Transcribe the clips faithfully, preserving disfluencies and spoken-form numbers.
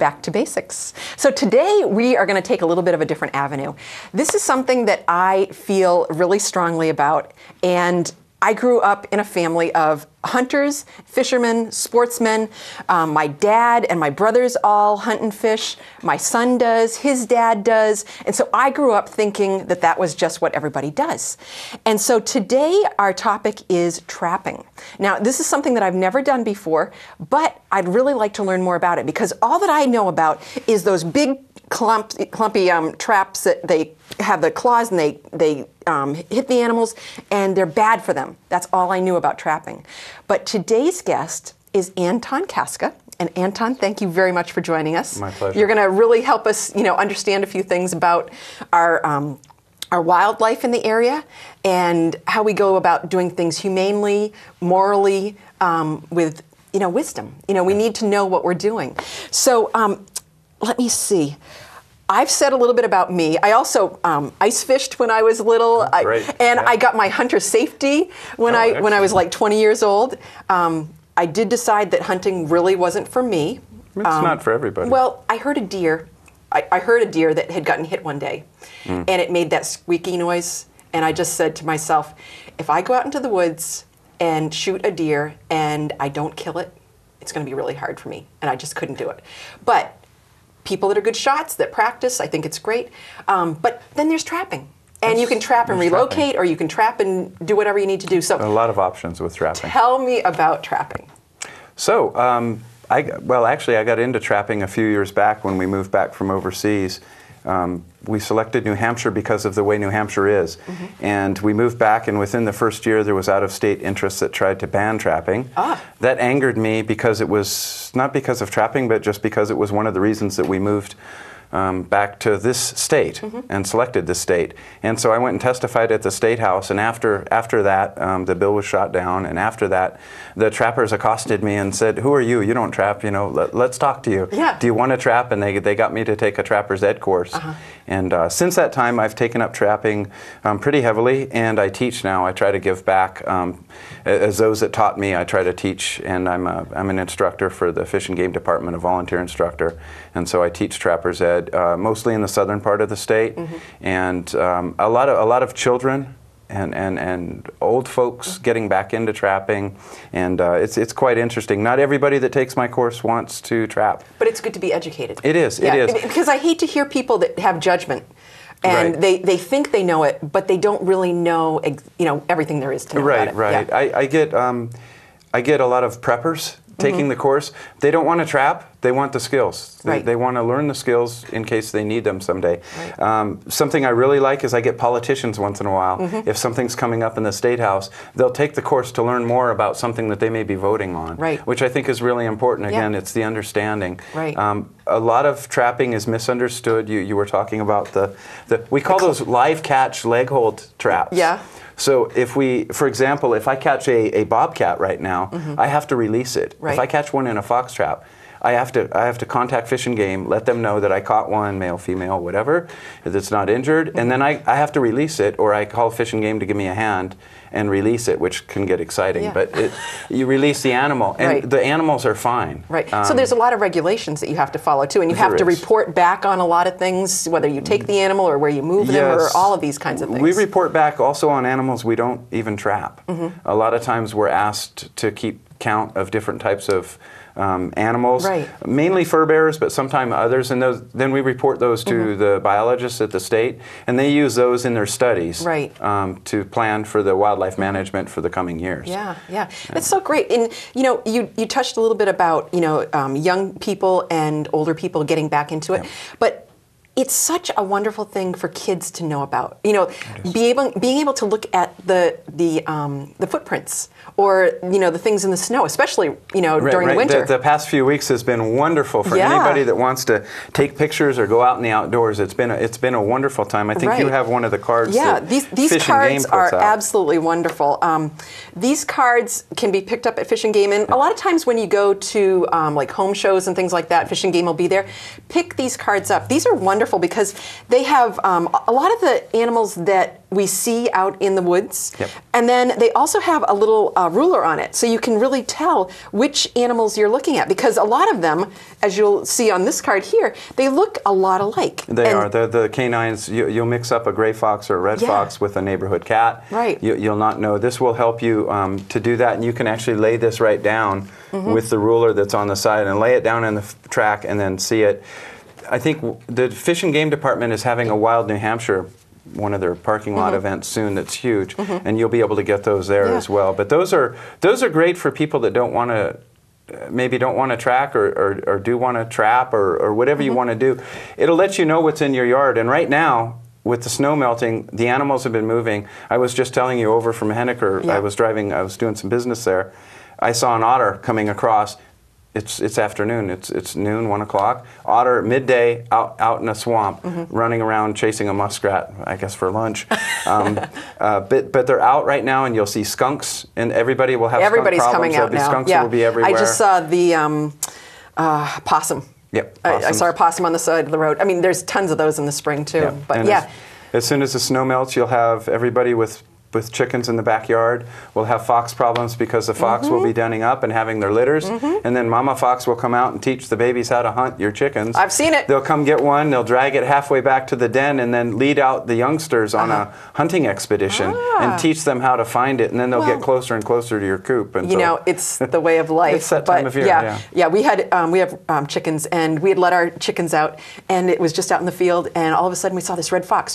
back to basics. So today we are going to take a little bit of a different avenue. This is something that I feel really strongly about, and I grew up in a family of hunters, fishermen, sportsmen. Um, my dad and my brothers all hunt and fish. My son does, his dad does. And so I grew up thinking that that was just what everybody does. And so today our topic is trapping. Now, this is something that I've never done before, but I'd really like to learn more about it, because all that I know about is those big clump, clumpy um, traps that they have the claws and they, they um, hit the animals, and they're bad for them. That's all I knew about trapping. But today's guest is Anton Kaska. And Anton, thank you very much for joining us. My pleasure. You're going to really help us, you know, understand a few things about our um, our wildlife in the area and how we go about doing things humanely, morally, um, with, you know, wisdom. You know, we need to know what we're doing. So um, let me see. I've said a little bit about me. I also um, ice fished when I was little, oh, great. I, and yeah. I got my hunter safety when oh, I excellent. when I was like twenty years old. Um, I did decide that hunting really wasn't for me. It's um, not for everybody. Well, I heard a deer. I, I heard a deer that had gotten hit one day, mm. and it made that squeaky noise. And I just said to myself, if I go out into the woods and shoot a deer and I don't kill it, it's going to be really hard for me. And I just couldn't do it. But people that are good shots, that practice, I think it's great. Um, but then there's trapping. And There's, you can trap and relocate, trapping. or you can trap and do whatever you need to do. So a lot of options with trapping. Tell me about trapping. So, um, I, well, actually, I got into trapping a few years back when we moved back from overseas. Um, we selected New Hampshire because of the way New Hampshire is. Mm-hmm. And we moved back, and within the first year, there was out-of-state interests that tried to ban trapping. Ah. That angered me because it was not because of trapping, but just because it was one of the reasons that we moved Um, back to this state mm-hmm. and selected this state. And so I went and testified at the State House, and after after that, um, the bill was shot down, and after that, the trappers accosted me and said, "Who are you? You don't trap, you know, let, let's talk to you. Yeah. Do you want to trap?" And they, they got me to take a trapper's ed course. Uh-huh. And uh, since that time, I've taken up trapping um, pretty heavily, and I teach now. I try to give back. Um, as those that taught me, I try to teach, and I'm, a, I'm an instructor for the Fish and Game Department, a volunteer instructor, and so I teach trapper's ed. Uh, mostly in the southern part of the state, mm-hmm. and um, a lot of a lot of children and and, and old folks mm-hmm. getting back into trapping, and uh, it's it's quite interesting. Not everybody that takes my course wants to trap, but it's good to be educated. It is. Yeah, it is because I hate to hear people that have judgment. And right. they, they think they know it, but they don't really know you know everything there is to know right, about it. Right, right. Yeah. I, I get um, I get a lot of preppers taking mm-hmm. the course. They don't want to trap. They want the skills. They, right. they want to learn the skills in case they need them someday. Right. Um, something I really like is I get politicians once in a while. Mm-hmm. If something's coming up in the State House, they'll take the course to learn more about something that they may be voting on, right. which I think is really important. Again, yeah. it's the understanding. Right. Um, a lot of trapping is misunderstood. You, you were talking about the, the we call those live catch leg hold traps. Yeah. So if we, for example, if I catch a, a bobcat right now, mm-hmm. I have to release it. Right. If I catch one in a fox trap, I have to I have to contact Fish and Game, let them know that I caught one, male, female, whatever, that's not injured, mm-hmm. and then I, I have to release it, or I call Fish and Game to give me a hand and release it, which can get exciting. Yeah. But it, you release the animal, and right. the animals are fine. Right. Um, so there's a lot of regulations that you have to follow too, and you have to is. report back on a lot of things, whether you take the animal or where you move them, yes. or all of these kinds of things. We report back also on animals we don't even trap. Mm-hmm. A lot of times we're asked to keep count of different types of Um, animals, right. mainly fur bearers, but sometimes others, and those, then we report those to mm-hmm. the biologists at the state, and they use those in their studies right. um, to plan for the wildlife management for the coming years. Yeah, yeah, that's so great. And you know, you you touched a little bit about you know um, young people and older people getting back into it, yeah. but it's such a wonderful thing for kids to know about. You know, be able, being able to look at the the um, the footprints, or you know the things in the snow, especially you know right, during right. the winter. The, the past few weeks has been wonderful for yeah. anybody that wants to take pictures or go out in the outdoors. It's been a, it's been a wonderful time. I think right. you have one of the cards. Yeah, that these these Fish and cards Game are puts out. absolutely wonderful. Um, these cards can be picked up at Fish and Game, and a lot of times when you go to um, like home shows and things like that, Fish and Game will be there. Pick these cards up. These are wonderful. wonderful because they have um, a lot of the animals that we see out in the woods, yep. and then they also have a little uh, ruler on it, so you can really tell which animals you're looking at, because a lot of them, as you'll see on this card here, they look a lot alike. They and are. The, the canines, you, you'll mix up a gray fox or a red yeah. fox with a neighborhood cat. Right. You, you'll not know. This will help you um, to do that, and you can actually lay this right down mm-hmm. with the ruler that's on the side and lay it down in the f- track and then see it. I think w- the Fish and Game Department is having a Wild New Hampshire, one of their parking lot mm-hmm. events soon that's huge, mm-hmm. and you'll be able to get those there yeah. as well. But those are those are great for people that don't want to, maybe don't want to track or, or, or do want to trap or, or whatever mm-hmm. you want to do. It'll let you know what's in your yard. And right now, with the snow melting, the animals have been moving. I was just telling you over from Henniker, yeah. I was driving, I was doing some business there. I saw an otter coming across. It's it's afternoon. It's it's noon, one o'clock. Otter midday out out in a swamp, mm-hmm. running around chasing a muskrat. I guess for lunch. Um, uh, but but they're out right now, and you'll see skunks, and everybody will have. Everybody's skunk coming problems. out now. Skunks yeah. will be everywhere. I just saw the um, uh, possum. Yep. I, I saw a possum on the side of the road. I mean, there's tons of those in the spring too. Yeah. But and yeah. As, as soon as the snow melts, you'll have everybody with. with chickens in the backyard. We'll have fox problems because the fox mm-hmm. will be denning up and having their litters, mm-hmm. and then mama fox will come out and teach the babies how to hunt your chickens. I've seen it. They'll come get one, they'll drag it halfway back to the den and then lead out the youngsters on uh-huh. a hunting expedition ah. and teach them how to find it, and then they'll well, get closer and closer to your coop. And you so, know, it's the way of life. It's that but time of year, yeah, yeah. yeah, we had um, we have um, chickens, and we had let our chickens out, and it was just out in the field, and all of a sudden we saw this red fox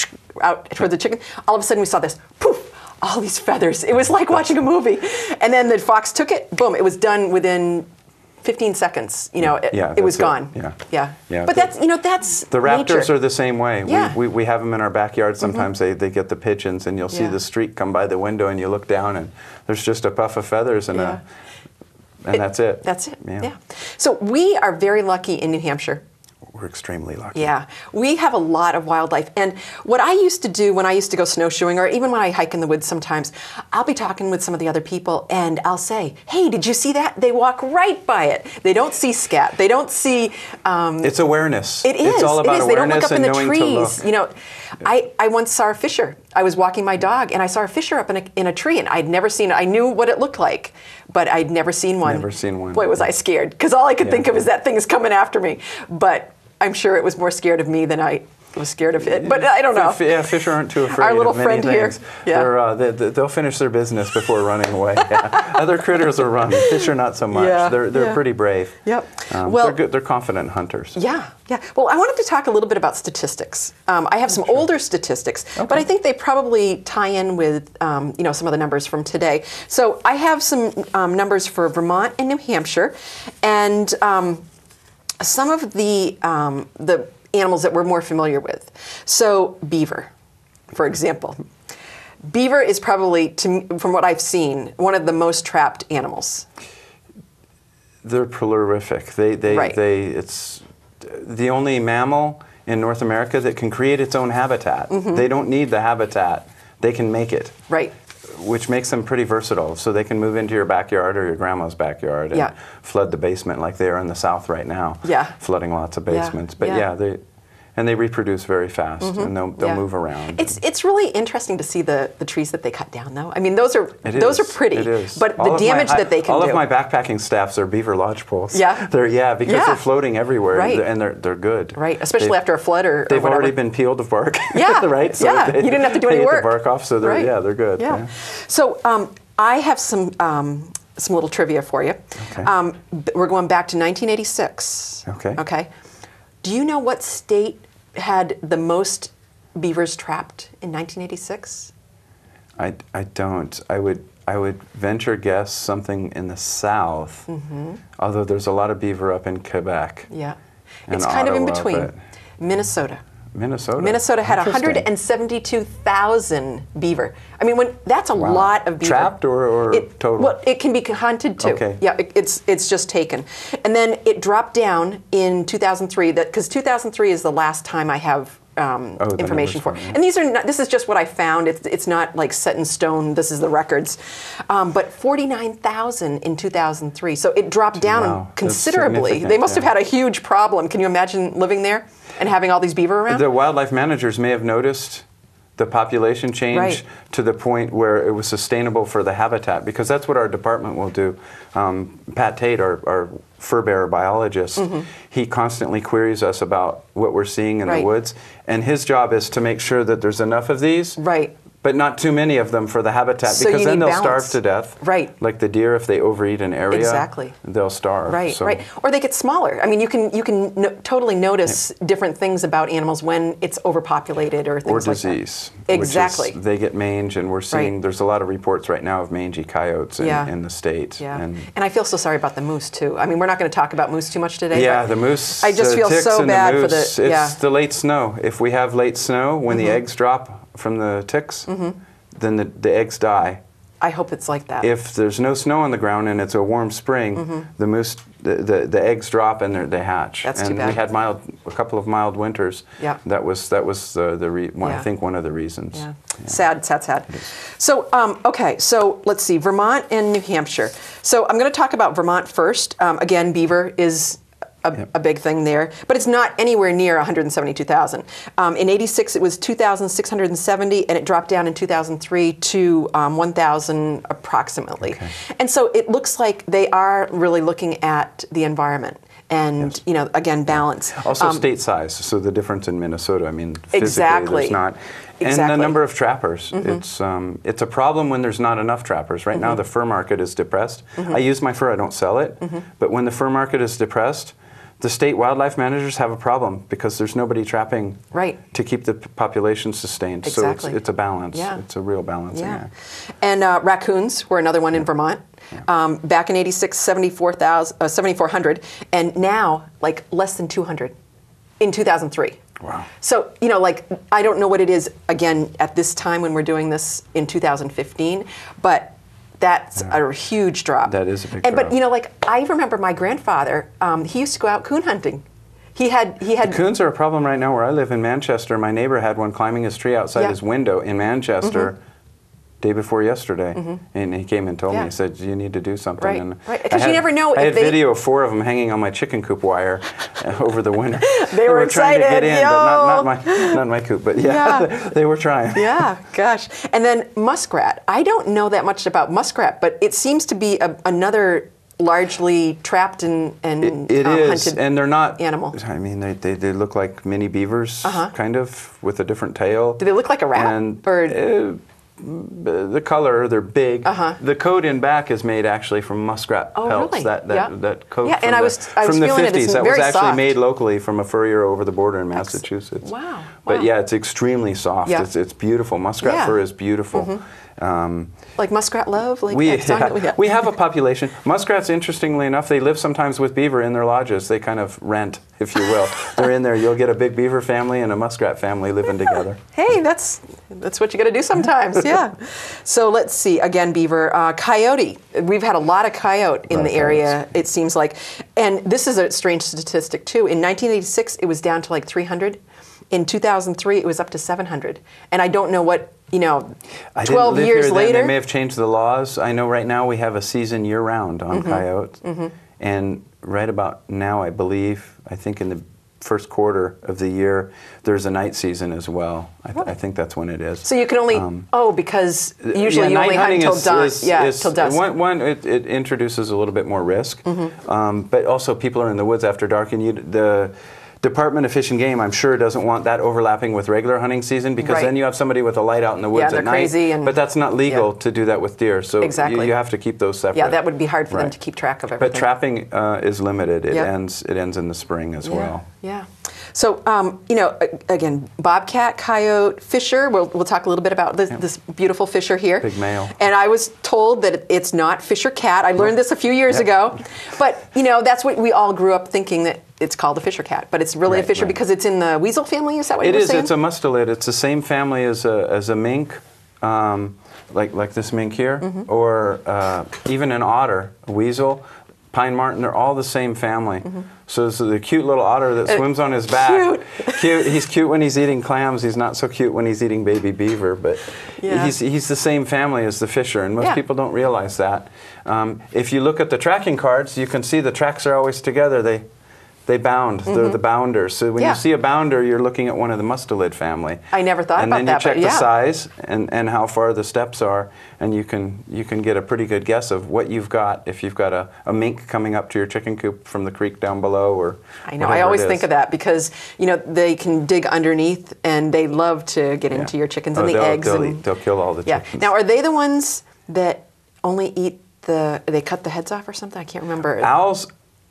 out toward the chicken. All of a sudden we saw this poof. All these feathers. It was like watching a movie. And then the fox took it, boom, it was done within fifteen seconds. You know, it, yeah, it was it. gone. Yeah. Yeah. yeah. But the, that's, you know, that's The raptors nature. are the same way. Yeah. We, we, we have them in our backyard. Sometimes mm-hmm. they, they get the pigeons, and you'll see yeah. the streak come by the window, and you look down, and there's just a puff of feathers, and, yeah. a, and it, that's it. That's it, yeah. yeah. So we are very lucky in New Hampshire. We're extremely lucky. Yeah, we have a lot of wildlife. And what I used to do when I used to go snowshoeing, or even when I hike in the woods sometimes, I'll be talking with some of the other people and I'll say, hey, did you see that? They walk right by it. They don't see scat. They don't see... Um, it's awareness. It is. It's all about it is. awareness. They don't look up in the knowing trees. You know, I, I once saw a fisher. I was walking my dog and I saw a fisher up in a, in a tree, and I'd never seen it. I knew what it looked like, but I'd never seen one. Never seen one. Boy, was I scared, because all I could yeah. think of is that thing is coming after me. But I'm sure it was more scared of me than I was scared of it. But I don't know. Yeah, fish aren't too afraid Our little of many friend things. here. Yeah. They're, uh, they, they'll finish their business before running away. Yeah. Other critters will run. Fish are not so much. Yeah. They're they're yeah. pretty brave. Yep. Um, well, they're good. They're confident hunters. Yeah, yeah. Well, I wanted to talk a little bit about statistics. Um, I have some sure. older statistics, okay. but I think they probably tie in with um, you know some of the numbers from today. So I have some um, numbers for Vermont and New Hampshire, and um, some of the um, the animals that we're more familiar with. So beaver, for example. Beaver is probably, to, from what I've seen, one of the most trapped animals. They're prolific. They, they, right. they, it's the only mammal in North America that can create its own habitat. Mm-hmm. They don't need the habitat. They can make it. Right. Which makes them pretty versatile. So they can move into your backyard or your grandma's backyard and yeah. flood the basement like they are in the South right now. Yeah. Flooding lots of basements. Yeah. But yeah, yeah they... And they reproduce very fast, mm-hmm. and they'll, they'll yeah. move around. It's it's really interesting to see the, the trees that they cut down, though. I mean, those are it those is. are pretty. It is. But all the damage my, that they can all do. All of my backpacking staffs are beaver lodge poles. Yeah. They're yeah because yeah. they're floating everywhere, right. and they're they're good. Right, especially they, after a flood or, or they've whatever. already been peeled of bark. Yeah. right. So yeah. They, you didn't have to do they any get work. the bark off, so they're right. yeah they're good. Yeah. yeah. So um, I have some um, some little trivia for you. Okay. Um, we're going back to nineteen eighty-six. Okay. Okay. Do you know what state had the most beavers trapped in nineteen eighty-six? I, I don't. I would I would venture guess something in the South. Mm-hmm. Although there's a lot of beaver up in Quebec. Yeah, and it's kind Ottawa, of in between. but Minnesota. Minnesota. Minnesota had one hundred seventy-two thousand beaver. I mean, when that's a wow. lot of beaver. Trapped or, or it, total? Well, it can be hunted too. Okay. Yeah, it, it's it's just taken, and then it dropped down in two thousand three. That because two thousand three is the last time I have. Um, oh, information for, fine, yeah. and these are not, this is just what I found. It's it's not like set in stone. This is the records, um, but forty-nine thousand in two thousand three. So it dropped down wow. considerably. They must yeah. have had a huge problem. Can you imagine living there? And having all these beaver around? The wildlife managers may have noticed the population change right. to the point where it was sustainable for the habitat, because that's what our department will do. Um, Pat Tate, our, our fur bearer biologist, mm-hmm. he constantly queries us about what we're seeing in right. the woods, and his job is to make sure that there's enough of these. Right. But not too many of them for the habitat, so because then they'll balance. starve to death. Right. Like the deer, if they overeat an area, exactly. they'll starve. Right, so. right. Or they get smaller. I mean, you can you can no, totally notice yeah. different things about animals when it's overpopulated or things or like that. Or disease. Exactly. Which is, they get mange, and we're seeing, right. there's a lot of reports right now of mangy coyotes in, yeah. in the state. Yeah. And, and I feel so sorry about the moose, too. I mean, we're not going to talk about moose too much today. Yeah, the moose. I just the feel ticks so and bad the for moose, the... It's yeah. the late snow. If we have late snow, when mm-hmm. the eggs drop from the ticks, mm-hmm. then the, the eggs die. I hope it's like that. If there's no snow on the ground and it's a warm spring, mm-hmm. the moose, the, the, the eggs drop and they hatch. That's and too bad. we had mild, a couple of mild winters. Yeah. That was that was uh, the re, one, yeah. I think one of the reasons. Yeah. Yeah. Sad, sad, sad. So um, okay, so let's see, Vermont and New Hampshire. So I'm going to talk about Vermont first. Um, again, beaver is A, yep. a big thing there, but it's not anywhere near one hundred seventy-two thousand. Um, in eighty-six, it was two thousand six hundred seventy, and it dropped down in two thousand three to um, one thousand approximately. Okay. And so it looks like they are really looking at the environment and, yes. you know, again, balance. Also um, state size, so the difference in Minnesota, I mean, physically exactly. there's not. And exactly. the number of trappers. Mm-hmm. It's um, it's a problem when there's not enough trappers. Right mm-hmm. now, the fur market is depressed. Mm-hmm. I use my fur, I don't sell it, mm-hmm. but when the fur market is depressed, the state wildlife managers have a problem because there's nobody trapping right. to keep the p- population sustained. Exactly. So it's, it's a balance. Yeah. It's a real balancing yeah. act. And uh, raccoons were another one in Vermont. Yeah. Um, back in eighty-six, seventy-four hundred, and now like less than two hundred in two thousand three. Wow. So, you know, like, I don't know what it is, again, at this time when we're doing this in two thousand fifteen, but that's yeah. a huge drop. That is a big and, drop. But, you know, like, I remember my grandfather, um, he used to go out coon hunting. He had, he had... The coons are a problem right now where I live in Manchester. My neighbor had one climbing his tree outside yeah. his window in Manchester mm-hmm. day before yesterday. Mm-hmm. And he came and told yeah. me, he said, you need to do something. Right, and right. Because you never know I if had they... video of four of them hanging on my chicken coop wire over the winter. they, they were, were excited. trying to get in, Yo. but not, not, my, not my coop. But yeah, yeah. they were trying. Yeah, gosh. And then muskrat. I don't know that much about muskrat, but it seems to be a, another... largely trapped and, and it, it um, is, hunted and they're not animal. I mean, they, they, they look like mini beavers, uh-huh. kind of, with a different tail. Do they look like a rat? And or? Uh, the color, they're big. Uh-huh. The coat in back is made actually from muskrat oh, pelts. Really? That that, yeah. that coat yeah, from, and the, I was, I was from the feeling fifties. It. It's that very was actually soft. made locally from a furrier over the border in Massachusetts. Wow. But wow. yeah, it's extremely soft. Yeah. It's, it's beautiful. Muskrat yeah. fur is beautiful. Mm-hmm. Um, like muskrat love? Like we, that song yeah, that we have? we have a population. Muskrats, interestingly enough, they live sometimes with beaver in their lodges. They kind of rent, if you will. They're in there. You'll get a big beaver family and a muskrat family living yeah. together. Hey, that's that's what you got to do sometimes. Yeah. So let's see. Again, beaver. Uh, coyote. We've had a lot of coyote in the area, it seems like. And this is a strange statistic, too. In nineteen eighty-six, it was down to like three hundred. In two thousand three, it was up to seven hundred. And I don't know what, you know, twelve years here later. Then. They may have changed the laws. I know right now we have a season year-round on mm-hmm. coyotes. Mm-hmm. And right about now, I believe, I think in the first quarter of the year, there's a night season as well. I, th- I think that's when it is. So you can only, um, oh, because usually yeah, you only hunt until dawn. Is, yeah, is, till dusk. One, one it, it introduces a little bit more risk. Mm-hmm. Um, but also people are in the woods after dark, and you, the Department of Fish and Game, I'm sure, doesn't want that overlapping with regular hunting season, because right. then you have somebody with a light out in the woods yeah, at night. Crazy and, but that's not legal yeah. to do that with deer, so exactly. you, you have to keep those separate. Yeah, that would be hard for right. them to keep track of everything. But trapping uh, is limited. It yep. ends. It ends in the spring as yeah. well. Yeah. So, um, you know, again, bobcat, coyote, fisher. We'll, we'll talk a little bit about this, yeah. this beautiful fisher here. Big male. And I was told that it's not fisher cat. I learned this a few years yeah. ago. But, you know, that's what we all grew up thinking, that it's called a fisher cat. But it's really right, a fisher right. because it's in the weasel family. Is that what it you were is, saying? It's a mustelid. It's the same family as a, as a mink, um, like, like this mink here, mm-hmm. or uh, even an otter, a weasel. Pine marten, they're all the same family. Mm-hmm. So, so the cute little otter that uh, swims on his back. Cute. cute. He's cute when he's eating clams. He's not so cute when he's eating baby beaver. But yeah. he's he's the same family as the fisher, and most yeah. people don't realize that. Um, if you look at the tracking cards, you can see the tracks are always together. They They bound. Mm-hmm. They're the bounders. So when yeah. you see a bounder, you're looking at one of the mustelid family. I never thought and about that. And then you check but the yeah. size and, and how far the steps are, and you can you can get a pretty good guess of what you've got if you've got a, a mink coming up to your chicken coop from the creek down below, or I know. I always think of that because you know they can dig underneath and they love to get yeah. into your chickens oh, and the they'll, eggs. They'll, and, eat, they'll kill all the yeah. chickens. Now, are they the ones that only eat the? They cut the heads off or something? I can't remember. Owls.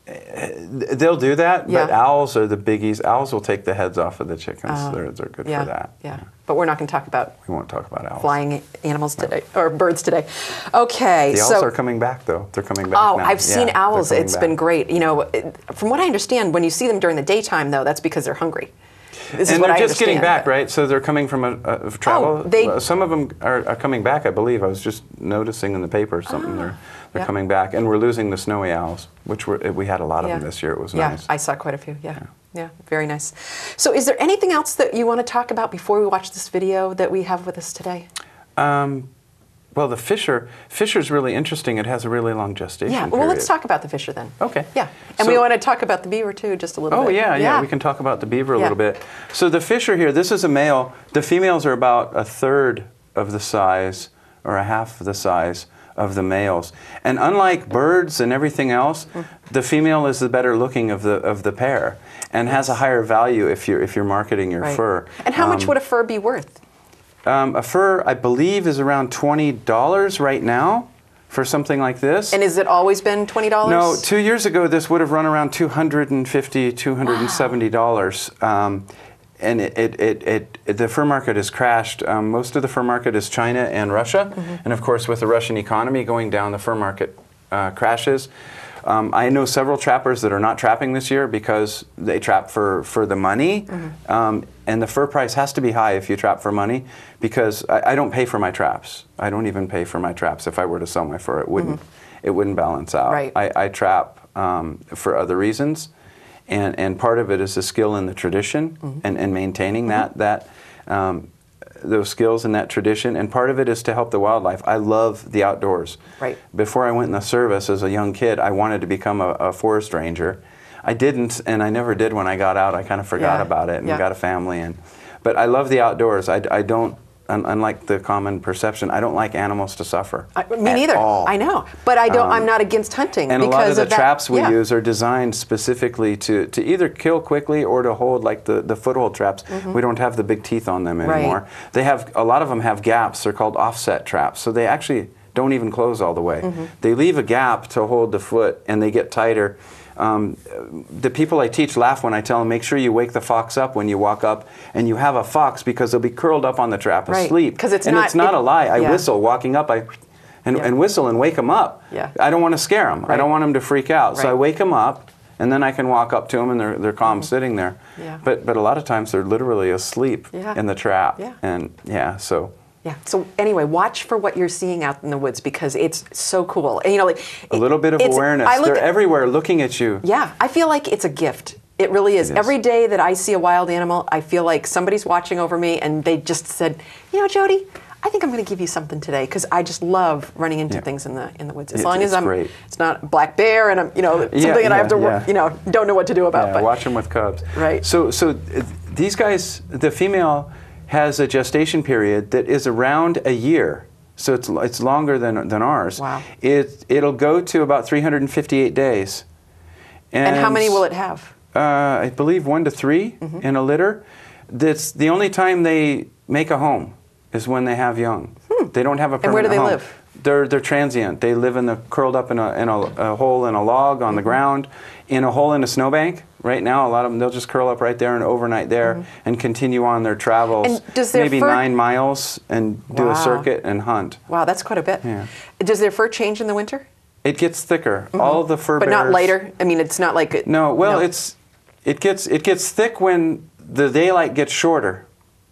They'll do that, yeah. but owls are the biggies. Owls will take the heads off of the chickens. Uh, they're, they're good yeah, for that. Yeah. But we're not going to talk about we won't talk about owls. Flying animals today, no. or birds today. Okay. The owls so, are coming back, though. They're coming back Oh, now. I've seen yeah, owls. It's back. been great. You know, it, from what I understand, when you see them during the daytime, though, that's because they're hungry. This and is what they're I just getting back, but. right? So they're coming from a, a travel. Oh, they, uh, some of them are, are coming back, I believe. I was just noticing in the paper or something. Ah, they're they're yeah. coming back, and we're losing the snowy owls, which were, we had a lot of yeah. them this year. It was yeah, nice. I saw quite a few. Yeah. yeah, yeah, very nice. So, is there anything else that you want to talk about before we watch this video that we have with us today? Um, well, the fisher fisher's really interesting. It has a really long gestation Yeah. Well, period. let's talk about the fisher then. Okay. Yeah, and so, we want to talk about the beaver too, just a little oh, bit. Oh yeah, yeah, yeah. We can talk about the beaver a yeah. little bit. So the fisher here, this is a male. The females are about a third of the size, or a half of the size of the males. And unlike birds and everything else, mm. the female is the better looking of the of the pair, and yes. has a higher value if you're if you're marketing your right. fur. And how um, much would a fur be worth? Um, a fur, I believe, is around twenty dollars right now for something like this. And has it always been twenty dollars? No, two years ago this would have run around two hundred fifty dollars, two hundred seventy dollars. Wow. Um, and it, it, it, it, it, the fur market has crashed. Um, most of the fur market is China and Russia. Mm-hmm. And of course, with the Russian economy going down, the fur market uh, crashes. Um, I know several trappers that are not trapping this year because they trap for, for the money. Mm-hmm. um, and the fur price has to be high if you trap for money, because I, I don't pay for my traps. I don't even pay for my traps. If I were to sell my fur, it wouldn't, mm-hmm. it wouldn't balance out. Right. I, I trap um, for other reasons. And, and part of it is the skill and the tradition, mm-hmm. and, and maintaining mm-hmm. that, that um, those skills and that tradition, and part of it is to help the wildlife. I love the outdoors. Right. Before I went in the service as a young kid, I wanted to become a, a forest ranger. I didn't, and I never did when I got out. I kind of forgot yeah. about it and yeah. got a family. And, but I love the outdoors. I, I don't, un, unlike the common perception, I don't like animals to suffer. I, me neither. All. I know, but I don't. Um, I'm not against hunting. And because a lot of the of that, traps we yeah. use are designed specifically to, to either kill quickly or to hold, like the, the foothold traps. Mm-hmm. We don't have the big teeth on them anymore. Right. They have, a lot of them have gaps. They're called offset traps. So they actually don't even close all the way. Mm-hmm. They leave a gap to hold the foot, and they get tighter. Um, the people I teach laugh when I tell them, make sure you wake the fox up when you walk up and you have a fox, because they'll be curled up on the trap right. asleep. It's and not, it's not it, a lie. I yeah. whistle walking up. I And, yeah. and whistle and wake them up. Yeah. I don't want to scare them. Right. I don't want them to freak out. Right. So I wake them up, and then I can walk up to them, and they're, they're calm mm-hmm. sitting there. Yeah. But but a lot of times they're literally asleep yeah. in the trap. Yeah. And yeah, so. Yeah. So anyway, watch for what you're seeing out in the woods, because it's so cool. And you know, like A little bit of awareness. They're at, everywhere looking at you. Yeah. I feel like it's a gift. It really is. It is. Every day that I see a wild animal, I feel like somebody's watching over me, and they just said, you know, Jody, I think I'm going to give you something today, because I just love running into yeah. things in the in the woods. As It, long as I'm, great. it's not a black bear, and I'm, you know, something Yeah, that yeah, I have to, yeah. you know, don't know what to do about. Yeah, but watch them with cubs. Right. So so uh, these guys, the female has a gestation period that is around a year. So it's it's longer than than ours. Wow. It it'll go to about three hundred fifty-eight days. And, and how many will it have? Uh, I believe one to three mm-hmm. in a litter. That's the only time they make a home is when they have young. Hmm. They don't have a permanent And where do they home. live? They're they're transient. They live in the curled up in a in a, a hole in a log on mm-hmm. the ground, in a hole in a snowbank. Right now, a lot of them, they'll just curl up right there and overnight there mm-hmm. and continue on their travels. And does their maybe fur... nine miles and do wow. a circuit and hunt. Wow, that's quite a bit. Yeah. Does their fur change in the winter? It gets thicker. Mm-hmm. All the fur but bearers. But not lighter. I mean, it's not like it, no. Well, no. it's it gets it gets thick when the daylight gets shorter,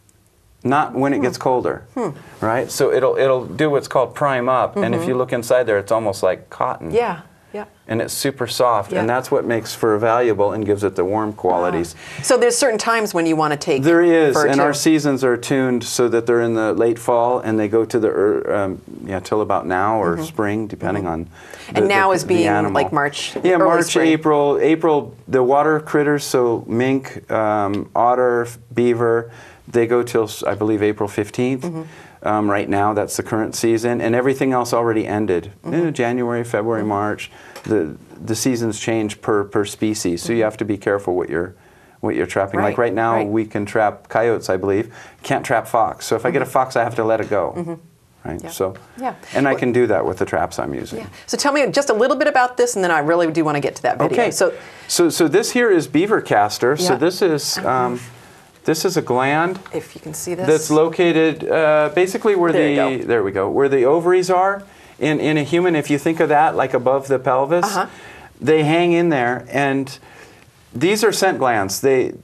not when it hmm. gets colder. Hmm. Right. So it'll it'll do what's called prime up, mm-hmm. and if you look inside there, it's almost like cotton. Yeah. Yep. And it's super soft, Yep. and that's what makes fur valuable and gives it the warm qualities. Wow. So there's certain times when you want to take There is, fur and too. our seasons are tuned so that they're in the late fall, and they go to the er, um, yeah till about now or Mm-hmm. spring, depending Mm-hmm. on. The, and now the, is being the animal. like March. Yeah, early March, spring. April, April. The water critters, so mink, um, otter, beaver, they go till I believe April fifteenth. Mm-hmm. Um, right now, that's the current season, and everything else already ended. Mm-hmm. You know, January, February, mm-hmm. March. The the seasons change per per species, so mm-hmm. you have to be careful what you're what you're trapping. Right, like right now, right. we can trap coyotes, I believe. Can't trap fox. So if mm-hmm. I get a fox, I have to let it go. Mm-hmm. Right. Yeah. So yeah, and well, I can do that with the traps I'm using. Yeah. So tell me just a little bit about this, and then I really do want to get to that video. Okay. So so so this here is beaver castor. Yeah. So this is. Um, This is a gland. If you can see this. That's located uh, basically where there the you go. there we go where the ovaries are in in a human. If you think of that like above the pelvis, uh-huh. they hang in there, and these are scent glands. They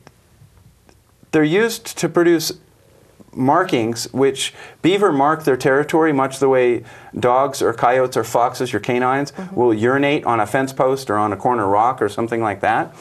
they're used to produce markings, which beaver mark their territory much the way dogs or coyotes or foxes, your canines, mm-hmm. will urinate on a fence post or on a corner rock or something like that.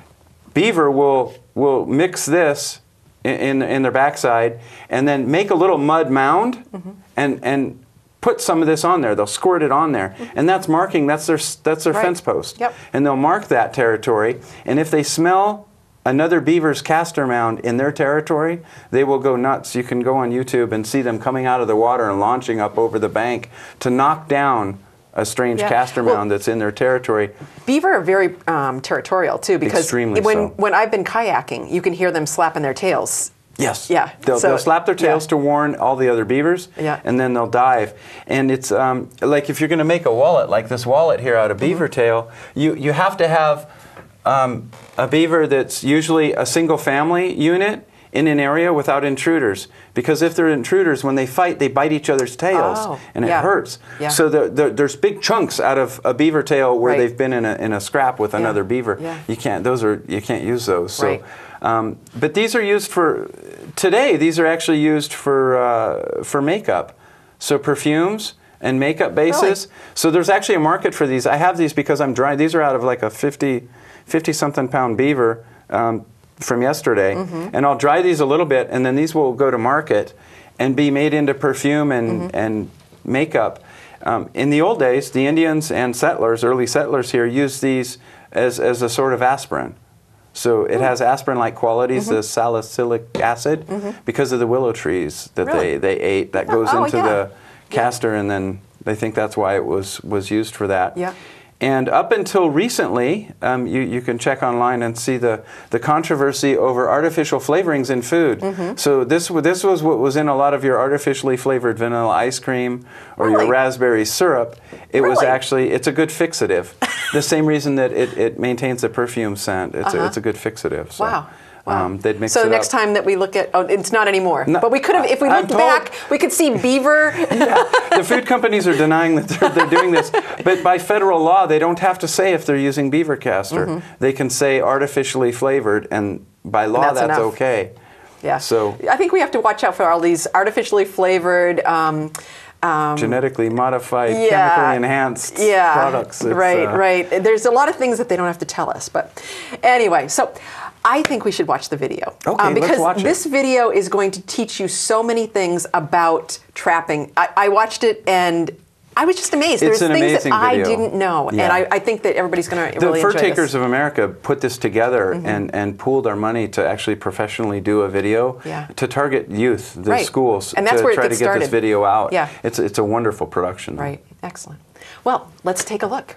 Beaver will will mix this in in their backside and then make a little mud mound mm-hmm. and and put some of this on there. They'll squirt it on there, mm-hmm. and that's marking. That's their that's their right. fence post. Yep. And they'll mark that territory. And if they smell another beaver's castor mound in their territory, they will go nuts. You can go on YouTube and see them coming out of the water and launching up over the bank to knock down a strange yeah. castor well, mound that's in their territory. Beaver are very um, territorial too, because Extremely when so. when I've been kayaking, you can hear them slapping their tails. Yes. Yeah. They'll, so, they'll slap their tails yeah. to warn all the other beavers, yeah. and then they'll dive. And it's um, like if you're going to make a wallet, like this wallet here out of beaver mm-hmm. tail, you, you have to have um, a beaver that's usually a single family unit in an area without intruders. Because if they're intruders, when they fight, they bite each other's tails, oh, and it yeah. hurts. Yeah. So the, the, there's big chunks out of a beaver tail where right. they've been in a, in a scrap with yeah. another beaver. Yeah. You can't. Those are you can't use those. So, right. um, but these are used for today. These are actually used for uh, for makeup, so perfumes and makeup bases. Really? So there's actually a market for these. I have these because I'm drying. These are out of like a fifty, fifty something pound beaver. Um, from yesterday, mm-hmm. and I'll dry these a little bit, and then these will go to market and be made into perfume and, mm-hmm. and makeup. Um, in the old days, the Indians and settlers, early settlers here, used these as, as a sort of aspirin. So it mm. has aspirin-like qualities, mm-hmm. the salicylic acid, mm-hmm. because of the willow trees that really? they, they ate. That goes oh, into yeah. the castor, yeah. and then they think that's why it was, was used for that. Yeah. And up until recently, um, you, you can check online and see the, the controversy over artificial flavorings in food. Mm-hmm. So this, this was what was in a lot of your artificially flavored vanilla ice cream or really? your raspberry syrup. It really? was actually, it's a good fixative. The same reason that it, it maintains the perfume scent. It's, uh-huh. a, it's a good fixative. So. Wow. Wow. Um, they'd mix so it next up. time that we look at, oh, it's not anymore. No, but we could have, if we I'm looked told, back, we could see beaver. Yeah, the food companies are denying that they're, they're doing this, but by federal law, they don't have to say if they're using beaver castor. Mm-hmm. They can say artificially flavored, and by law, and that's, that's enough. okay. Yeah. So I think we have to watch out for all these artificially flavored. Um, Um, genetically modified, yeah, chemically enhanced yeah, products. It's, right, uh, right. There's a lot of things that they don't have to tell us. But anyway, so I think we should watch the video. Okay, um, because let's watch this it. video is going to teach you so many things about trapping. I, I watched it and I was just amazed. It's There's an things that amazing I video. didn't know. Yeah. And I, I think that everybody's going to The really Fur enjoy Takers this. of America put this together mm-hmm. and, and pooled our money to actually professionally do a video yeah. to target youth, the right. schools, and that's to where it try to gets get started. this video out. Yeah. It's, it's a wonderful production. Right, excellent. Well, let's take a look.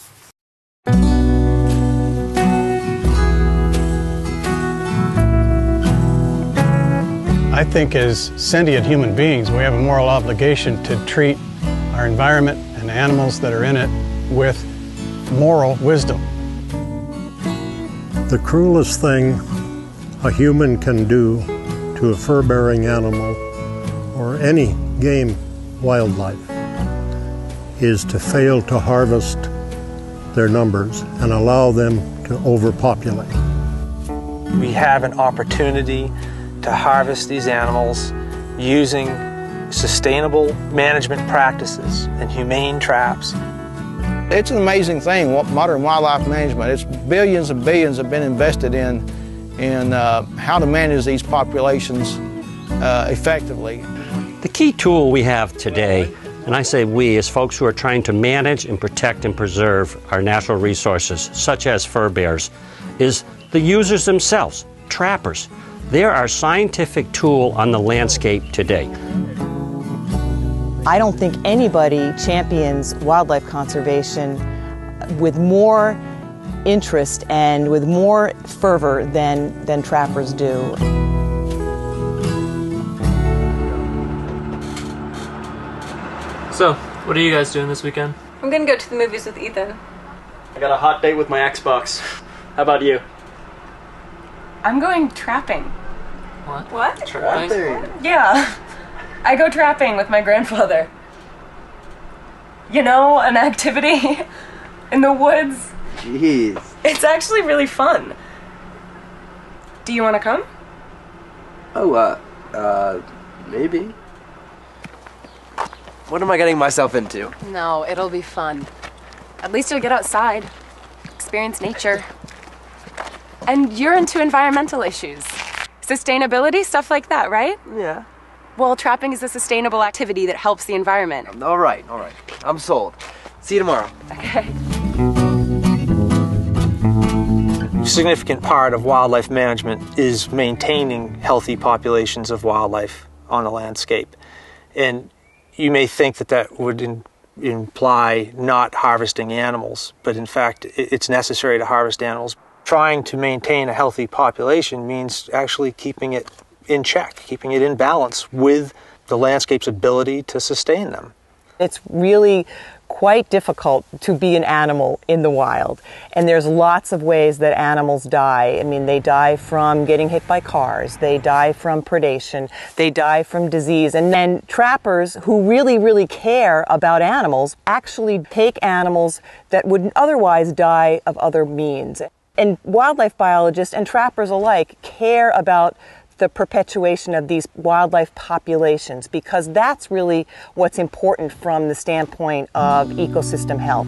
I think as sentient human beings, we have a moral obligation to treat our environment and the animals that are in it with moral wisdom. The cruelest thing a human can do to a fur-bearing animal or any game wildlife is to fail to harvest their numbers and allow them to overpopulate. We have an opportunity to harvest these animals using sustainable management practices and humane traps. It's an amazing thing, what modern wildlife management. It's billions and billions have been invested in, in uh, how to manage these populations uh, effectively. The key tool we have today, and I say we, as folks who are trying to manage and protect and preserve our natural resources, such as fur bears, is the users themselves, trappers. They're our scientific tool on the landscape today. I don't think anybody champions wildlife conservation with more interest and with more fervor than, than trappers do. So, what are you guys doing this weekend? I'm gonna go to the movies with Ethan. I got a hot date with my Xbox. How about you? I'm going trapping. What? What? Trapping? Yeah. I go trapping with my grandfather. You know, an activity in the woods. Jeez. It's actually really fun. Do you want to come? Oh, uh, uh, maybe. What am I getting myself into? No, it'll be fun. At least you'll get outside, experience nature. And you're into environmental issues. Sustainability, stuff like that, right? Yeah. Well, trapping is a sustainable activity that helps the environment. All right, all right. I'm sold. See you tomorrow. Okay. A significant part of wildlife management is maintaining healthy populations of wildlife on the landscape. And you may think that that would in, imply not harvesting animals, but in fact, it's necessary to harvest animals. Trying to maintain a healthy population means actually keeping it in check, keeping it in balance with the landscape's ability to sustain them. It's really quite difficult to be an animal in the wild. And there's lots of ways that animals die. I mean, they die from getting hit by cars, they die from predation, they die from disease. And then trappers who really, really care about animals actually take animals that would otherwise die of other means. And wildlife biologists and trappers alike care about the perpetuation of these wildlife populations, because that's really what's important from the standpoint of ecosystem health.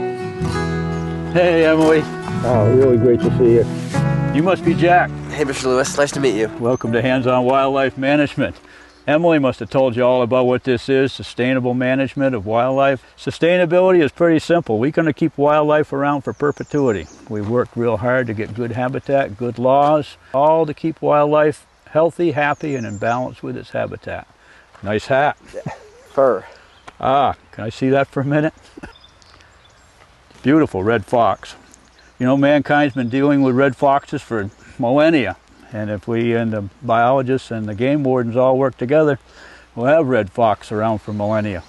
Hey, Emily. Oh, really great to see you. You must be Jack. Hey, Mister Lewis. Nice to meet you. Welcome to Hands-On Wildlife Management. Emily must have told you all about what this is, sustainable management of wildlife. Sustainability is pretty simple. We're going to keep wildlife around for perpetuity. We worked real hard to get good habitat, good laws, all to keep wildlife healthy, happy, and in balance with its habitat. Nice hat. Fur. Ah, can I see that for a minute? Beautiful red fox. You know, mankind's been dealing with red foxes for millennia. And if we and the biologists and the game wardens all work together, we'll have red fox around for millennia.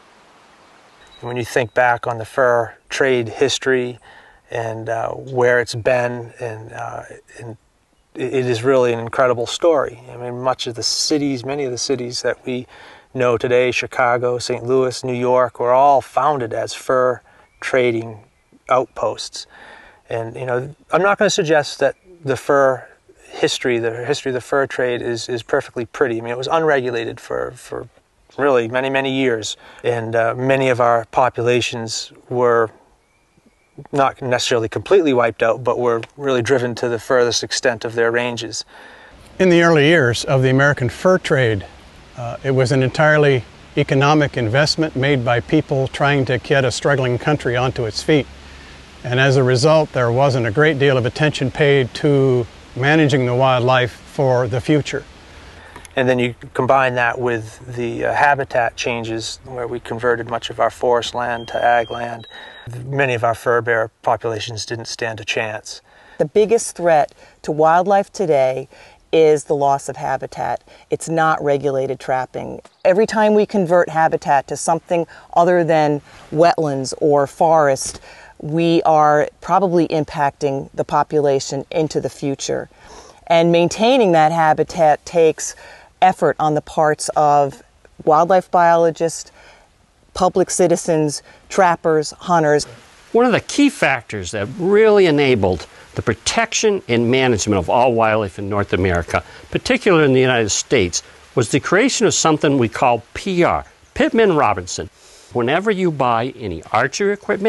When you think back on the fur trade history and uh, where it's been, and, uh, and it is really an incredible story. I mean, much of the cities, many of the cities that we know today, Chicago, Saint Louis, New York, were all founded as fur trading outposts. And, you know, I'm not going to suggest that the fur history, the history of the fur trade is, is perfectly pretty. I mean, it was unregulated for, for really many, many years. And uh, many of our populations were not necessarily completely wiped out, but were really driven to the furthest extent of their ranges. In the early years of the American fur trade, uh, it was an entirely economic investment made by people trying to get a struggling country onto its feet. And as a result, there wasn't a great deal of attention paid to managing the wildlife for the future. And then you combine that with the uh, habitat changes, where we converted much of our forest land to ag land. Many of our fur bear populations didn't stand a chance. The biggest threat to wildlife today is the loss of habitat. It's not regulated trapping. Every time we convert habitat to something other than wetlands or forest, we are probably impacting the population into the future. And maintaining that habitat takes effort on the parts of wildlife biologists, public citizens, trappers, hunters. One of the key factors that really enabled the protection and management of all wildlife in North America, particularly in the United States, was the creation of something we call P R, Pittman Robertson. Whenever you buy any archery equipment,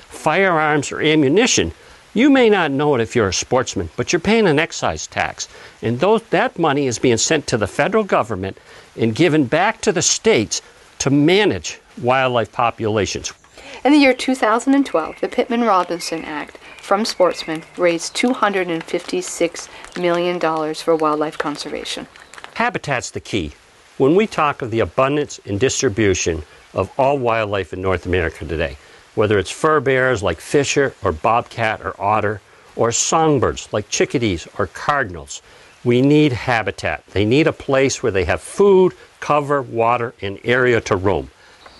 firearms or ammunition, you may not know it if you're a sportsman, but you're paying an excise tax. And those, that money is being sent to the federal government and given back to the states to manage wildlife populations. In the year two thousand twelve, the Pittman-Robertson Act from sportsmen raised two hundred fifty-six million dollars for wildlife conservation. Habitat's the key. When we talk of the abundance and distribution of all wildlife in North America today, whether it's fur bearers like fisher or bobcat or otter, or songbirds like chickadees or cardinals, we need habitat. They need a place where they have food, cover, water, and area to roam.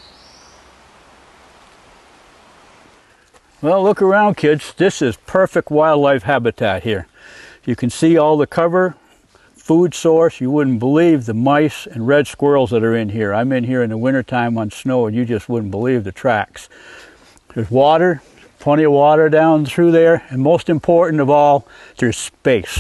Well, look around, kids. This is perfect wildlife habitat here. You can see all the cover, food source. You wouldn't believe the mice and red squirrels that are in here. I'm in here in the wintertime on snow, and you just wouldn't believe the tracks. There's water, plenty of water down through there, and most important of all, there's space.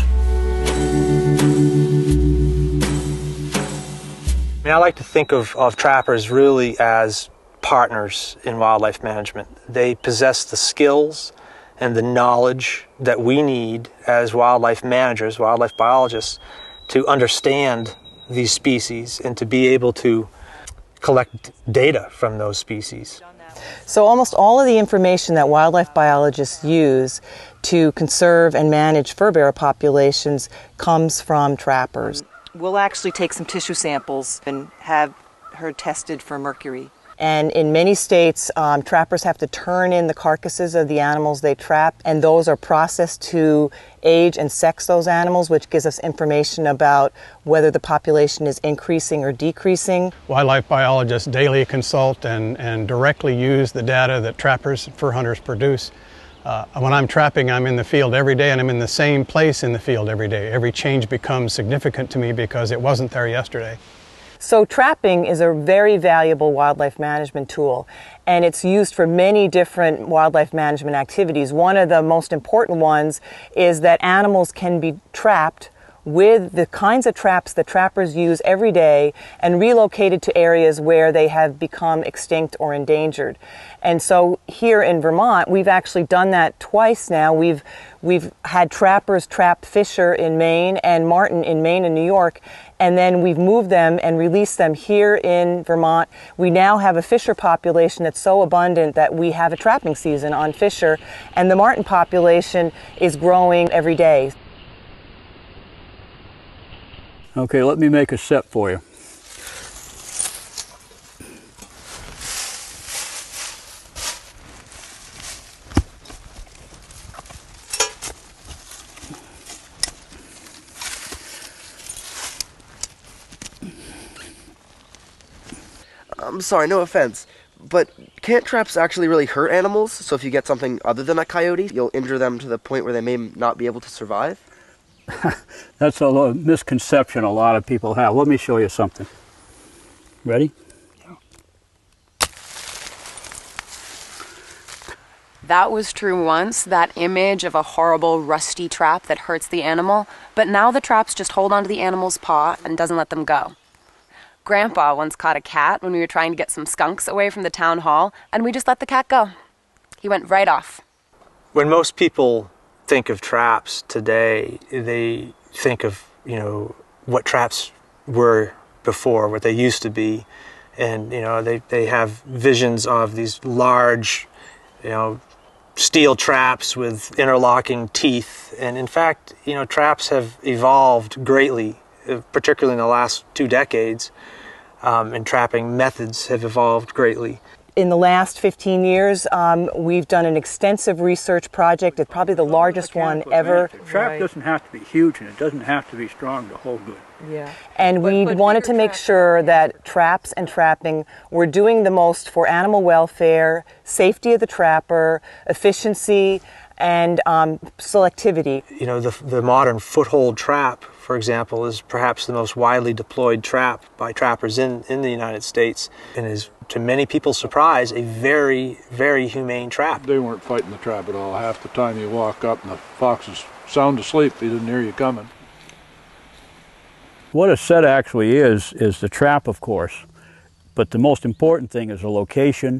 I mean, I like to think of, of trappers really as partners in wildlife management. They possess the skills and the knowledge that we need as wildlife managers, wildlife biologists, to understand these species and to be able to collect data from those species. So almost all of the information that wildlife biologists use to conserve and manage fur bearer populations comes from trappers. We'll actually take some tissue samples and have her tested for mercury. And in many states, um, trappers have to turn in the carcasses of the animals they trap, and those are processed to age and sex those animals, which gives us information about whether the population is increasing or decreasing. Wildlife biologists daily consult and, and directly use the data that trappers and fur hunters produce. Uh, when I'm trapping, I'm in the field every day, and I'm in the same place in the field every day. Every change becomes significant to me because it wasn't there yesterday. So trapping is a very valuable wildlife management tool, and it's used for many different wildlife management activities. One of the most important ones is that animals can be trapped with the kinds of traps that trappers use every day and relocated to areas where they have become extinct or endangered. And so here in Vermont, we've actually done that twice now. We've, we've had trappers trap fisher in Maine and marten in Maine and New York, and then we've moved them and released them here in Vermont. We now have a fisher population that's so abundant that we have a trapping season on fisher, and the marten population is growing every day. Okay, let me make a set for you. I'm sorry, no offense, but can't traps actually really hurt animals? So if you get something other than a coyote, you'll injure them to the point where they may not be able to survive? That's a misconception a lot of people have. Let me show you something. Ready? That was true once, that image of a horrible rusty trap that hurts the animal, but now the traps just hold onto the animal's paw and doesn't let them go. Grandpa once caught a cat when we were trying to get some skunks away from the town hall, and we just let the cat go. He went right off. When most people think of traps today, they think of, you know, what traps were before, what they used to be. And, you know, they, they have visions of these large, you know, steel traps with interlocking teeth. And in fact, you know, traps have evolved greatly, particularly in the last two decades, um, and trapping methods have evolved greatly. In the last fifteen years, um, we've done an extensive research project. It's probably the largest one ever. The trap right. doesn't have to be huge, and it doesn't have to be strong to hold good. Yeah. And but, we but wanted to make sure that traps and trapping were doing the most for animal welfare, safety of the trapper, efficiency, and um, selectivity. You know, the, the modern foothold trap, for example, is perhaps the most widely deployed trap by trappers in, in the United States, and is, to many people's surprise, a very, very humane trap. They weren't fighting the trap at all. Half the time you walk up and the fox is sound asleep. He didn't hear you coming. What a set actually is, is the trap, of course. But the most important thing is the location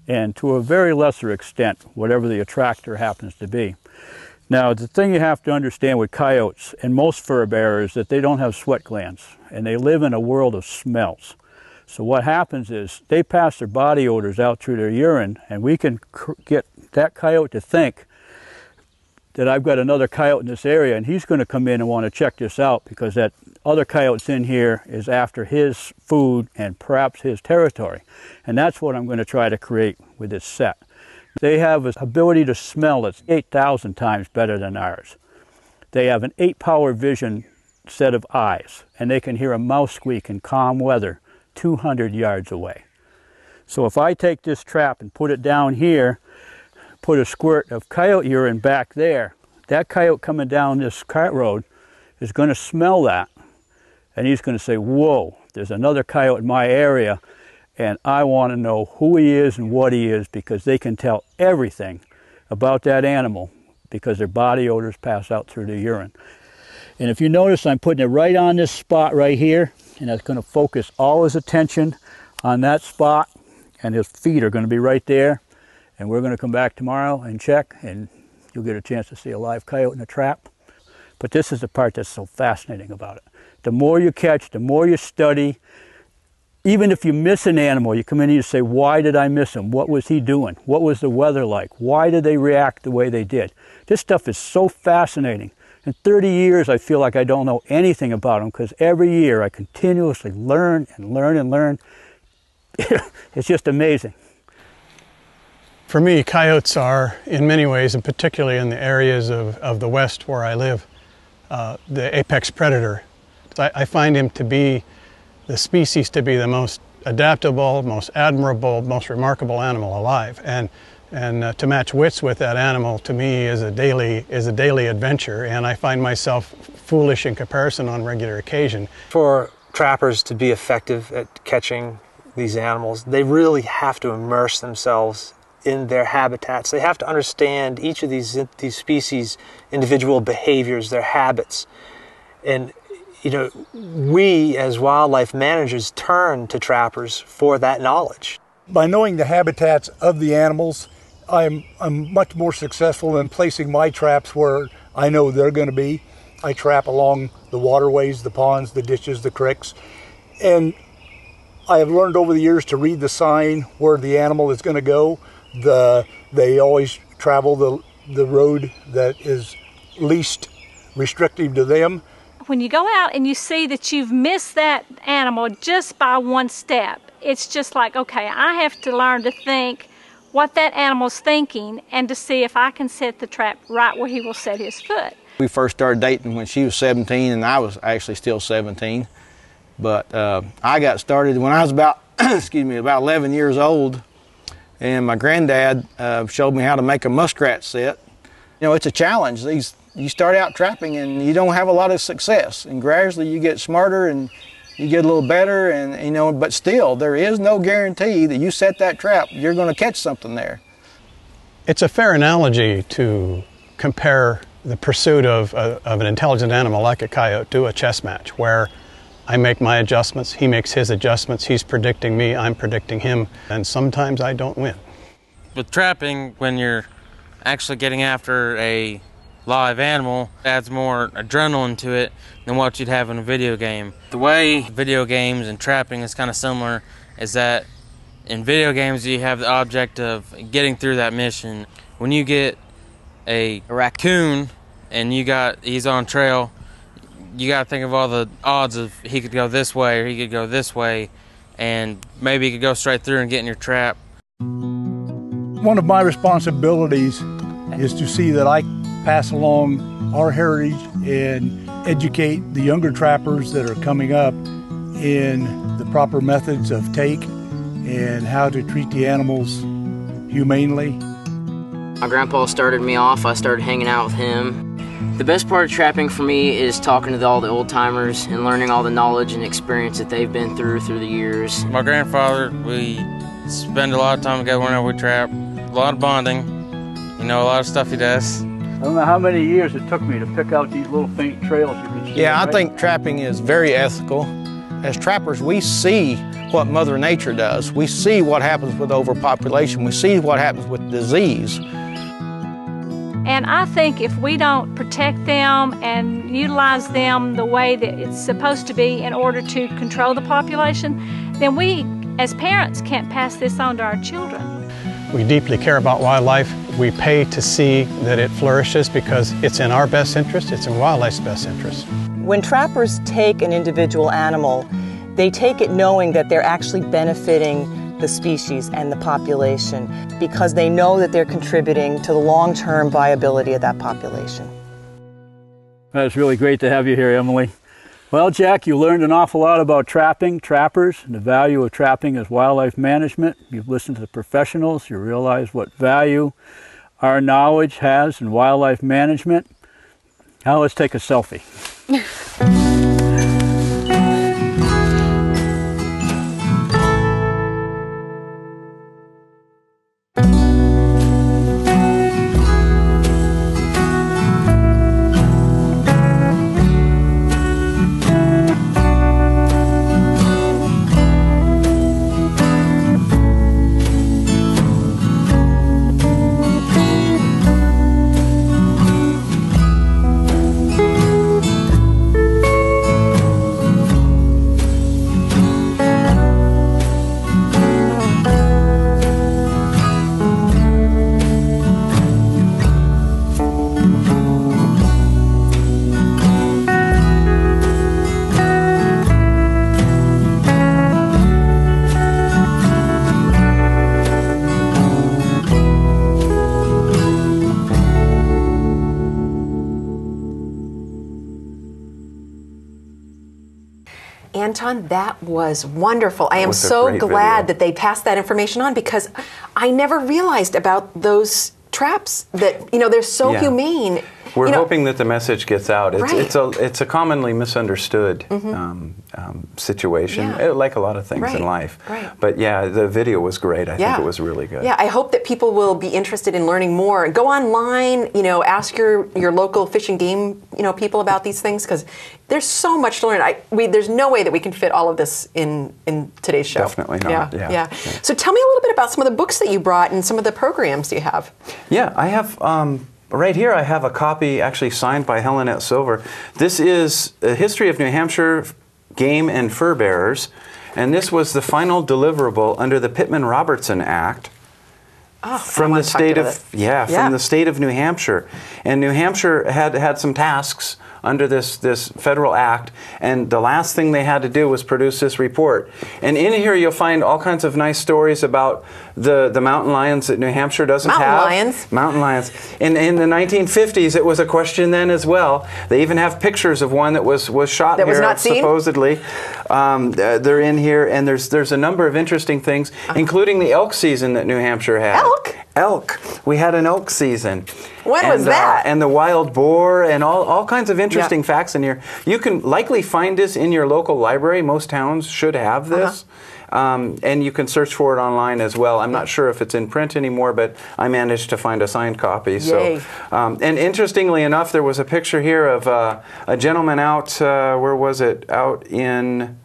and to a very lesser extent, whatever the attractor happens to be. Now, the thing you have to understand with coyotes and most fur bearers is that they don't have sweat glands, and they live in a world of smells. So what happens is they pass their body odors out through their urine, and we can get that coyote to think that I've got another coyote in this area, and he's going to come in and want to check this out because that other coyote's in here is after his food and perhaps his territory. And that's what I'm going to try to create with this set. They have an ability to smell that's eight thousand times better than ours. They have an eight power vision set of eyes, and they can hear a mouse squeak in calm weather two hundred yards away. So if I take this trap and put it down here, put a squirt of coyote urine back there, that coyote coming down this cart road is going to smell that, and he's going to say, whoa, there's another coyote in my area, and I want to know who he is and what he is, because they can tell everything about that animal because their body odors pass out through the urine. And if you notice, I'm putting it right on this spot right here, and that's going to focus all his attention on that spot, and his feet are going to be right there. And we're going to come back tomorrow and check, and you'll get a chance to see a live coyote in a trap. But this is the part that's so fascinating about it. The more you catch, the more you study. Even if you miss an animal, you come in and you say, why did I miss him? What was he doing? What was the weather like? Why did they react the way they did? This stuff is so fascinating. In thirty years, I feel like I don't know anything about them because every year I continuously learn and learn and learn. It's just amazing. For me, coyotes are, in many ways, and particularly in the areas of, of the West where I live, uh, the apex predator. I, I find him to be the species to be the most adaptable, most admirable, most remarkable animal alive. And, and uh, to match wits with that animal, to me, is a daily, is a daily adventure, and I find myself foolish in comparison on regular occasion. For trappers to be effective at catching these animals, they really have to immerse themselves in their habitats. They have to understand each of these, these species' individual behaviors, their habits. And you know, we as wildlife managers turn to trappers for that knowledge. By knowing the habitats of the animals, I'm, I'm much more successful in placing my traps where I know they're going to be. I trap along the waterways, the ponds, the ditches, the creeks. And I have learned over the years to read the sign where the animal is going to go. The, they always travel the, the road that is least restrictive to them. When you go out and you see that you've missed that animal just by one step, it's just like, okay, I have to learn to think what that animal's thinking and to see if I can set the trap right where he will set his foot. We first started dating when she was seventeen and I was actually still seventeen. But uh, I got started when I was about, excuse me, about eleven years old, and my granddad uh, showed me how to make a muskrat set. You know, it's a challenge. These You start out trapping and you don't have a lot of success, and gradually you get smarter and you get a little better, and you know, but still there is no guarantee that you set that trap, you're going to catch something there. It's a fair analogy to compare the pursuit of, uh, of an intelligent animal like a coyote to a chess match, where I make my adjustments, he makes his adjustments, he's predicting me, I'm predicting him, and sometimes I don't win. With trapping, when you're actually getting after a live animal, adds more adrenaline to it than what you'd have in a video game. The way video games and trapping is kind of similar is that in video games you have the object of getting through that mission. When you get a raccoon and you got he's on trail, you got to think of all the odds of he could go this way or he could go this way, and maybe he could go straight through and get in your trap. One of my responsibilities is to see that I pass along our heritage and educate the younger trappers that are coming up in the proper methods of take and how to treat the animals humanely. My grandpa started me off. I started hanging out with him. The best part of trapping for me is talking to all the old timers and learning all the knowledge and experience that they've been through through the years. My grandfather, we spend a lot of time together whenever we trap. A lot of bonding, you know, a lot of stuff he does. I don't know how many years it took me to pick out these little faint trails you can see. Yeah, I right? think trapping is very ethical. As trappers, we see what Mother Nature does. We see what happens with overpopulation. We see what happens with disease. And I think if we don't protect them and utilize them the way that it's supposed to be in order to control the population, then we as parents can't pass this on to our children. We deeply care about wildlife. We pay to see that it flourishes because it's in our best interest, it's in wildlife's best interest. When trappers take an individual animal, they take it knowing that they're actually benefiting the species and the population because they know that they're contributing to the long-term viability of that population. That's really great to have you here, Emily. Well, Jack, you learned an awful lot about trapping, trappers, and the value of trapping as wildlife management. You've listened to the professionals. You realize what value our knowledge has in wildlife management. Now let's take a selfie. Anton, that was wonderful. I am was a so great glad video. that they passed that information on because I never realized about those traps that, you know, they're so Yeah. humane. We're you know, hoping that the message gets out. It's, Right. it's, a, it's a commonly misunderstood Mhm. um, um, situation, Yeah. eh, like a lot of things Right, in life. right. But yeah, the video was great. I Yeah. think it was really good. Yeah, I hope that people will be interested in learning more. Go online, you know, ask your, your local fish and game, you know, people about these things because there's so much to learn. I, we, there's no way that we can fit all of this in, in today's show. Definitely not, Yeah, yeah. yeah. So tell me a little bit about some of the books that you brought and some of the programs you have. Yeah, I have, um, right here I have a copy actually signed by Helenette Silver. This is a history of New Hampshire game and fur bearers, and this was the final deliverable under the Pittman-Robertson Act. Oh, from I the want to talk state to of that. yeah, Yeah. from the state of New Hampshire, and New Hampshire had had some tasks under this this federal act, and the last thing they had to do was produce this report. And in here you'll find all kinds of nice stories about the the mountain lions that New Hampshire doesn't Mountain have. lions. Mountain lions. In in the nineteen fifties, it was a question then as well. They even have pictures of one that was was shot That was here not seen? supposedly. Um, uh, they're in here, and there's there's a number of interesting things, including the elk season that New Hampshire had. Elk? Elk. We had an elk season. When and, was that? Uh, and the wild boar and all, all kinds of interesting Yeah. facts in here. You can likely find this in your local library. Most towns should have this. Uh-huh. Um, and you can search for it online as well. I'm not sure if it's in print anymore, but I managed to find a signed copy. Yay. So, um, and interestingly enough, there was a picture here of uh, a gentleman out, uh, where was it? Out in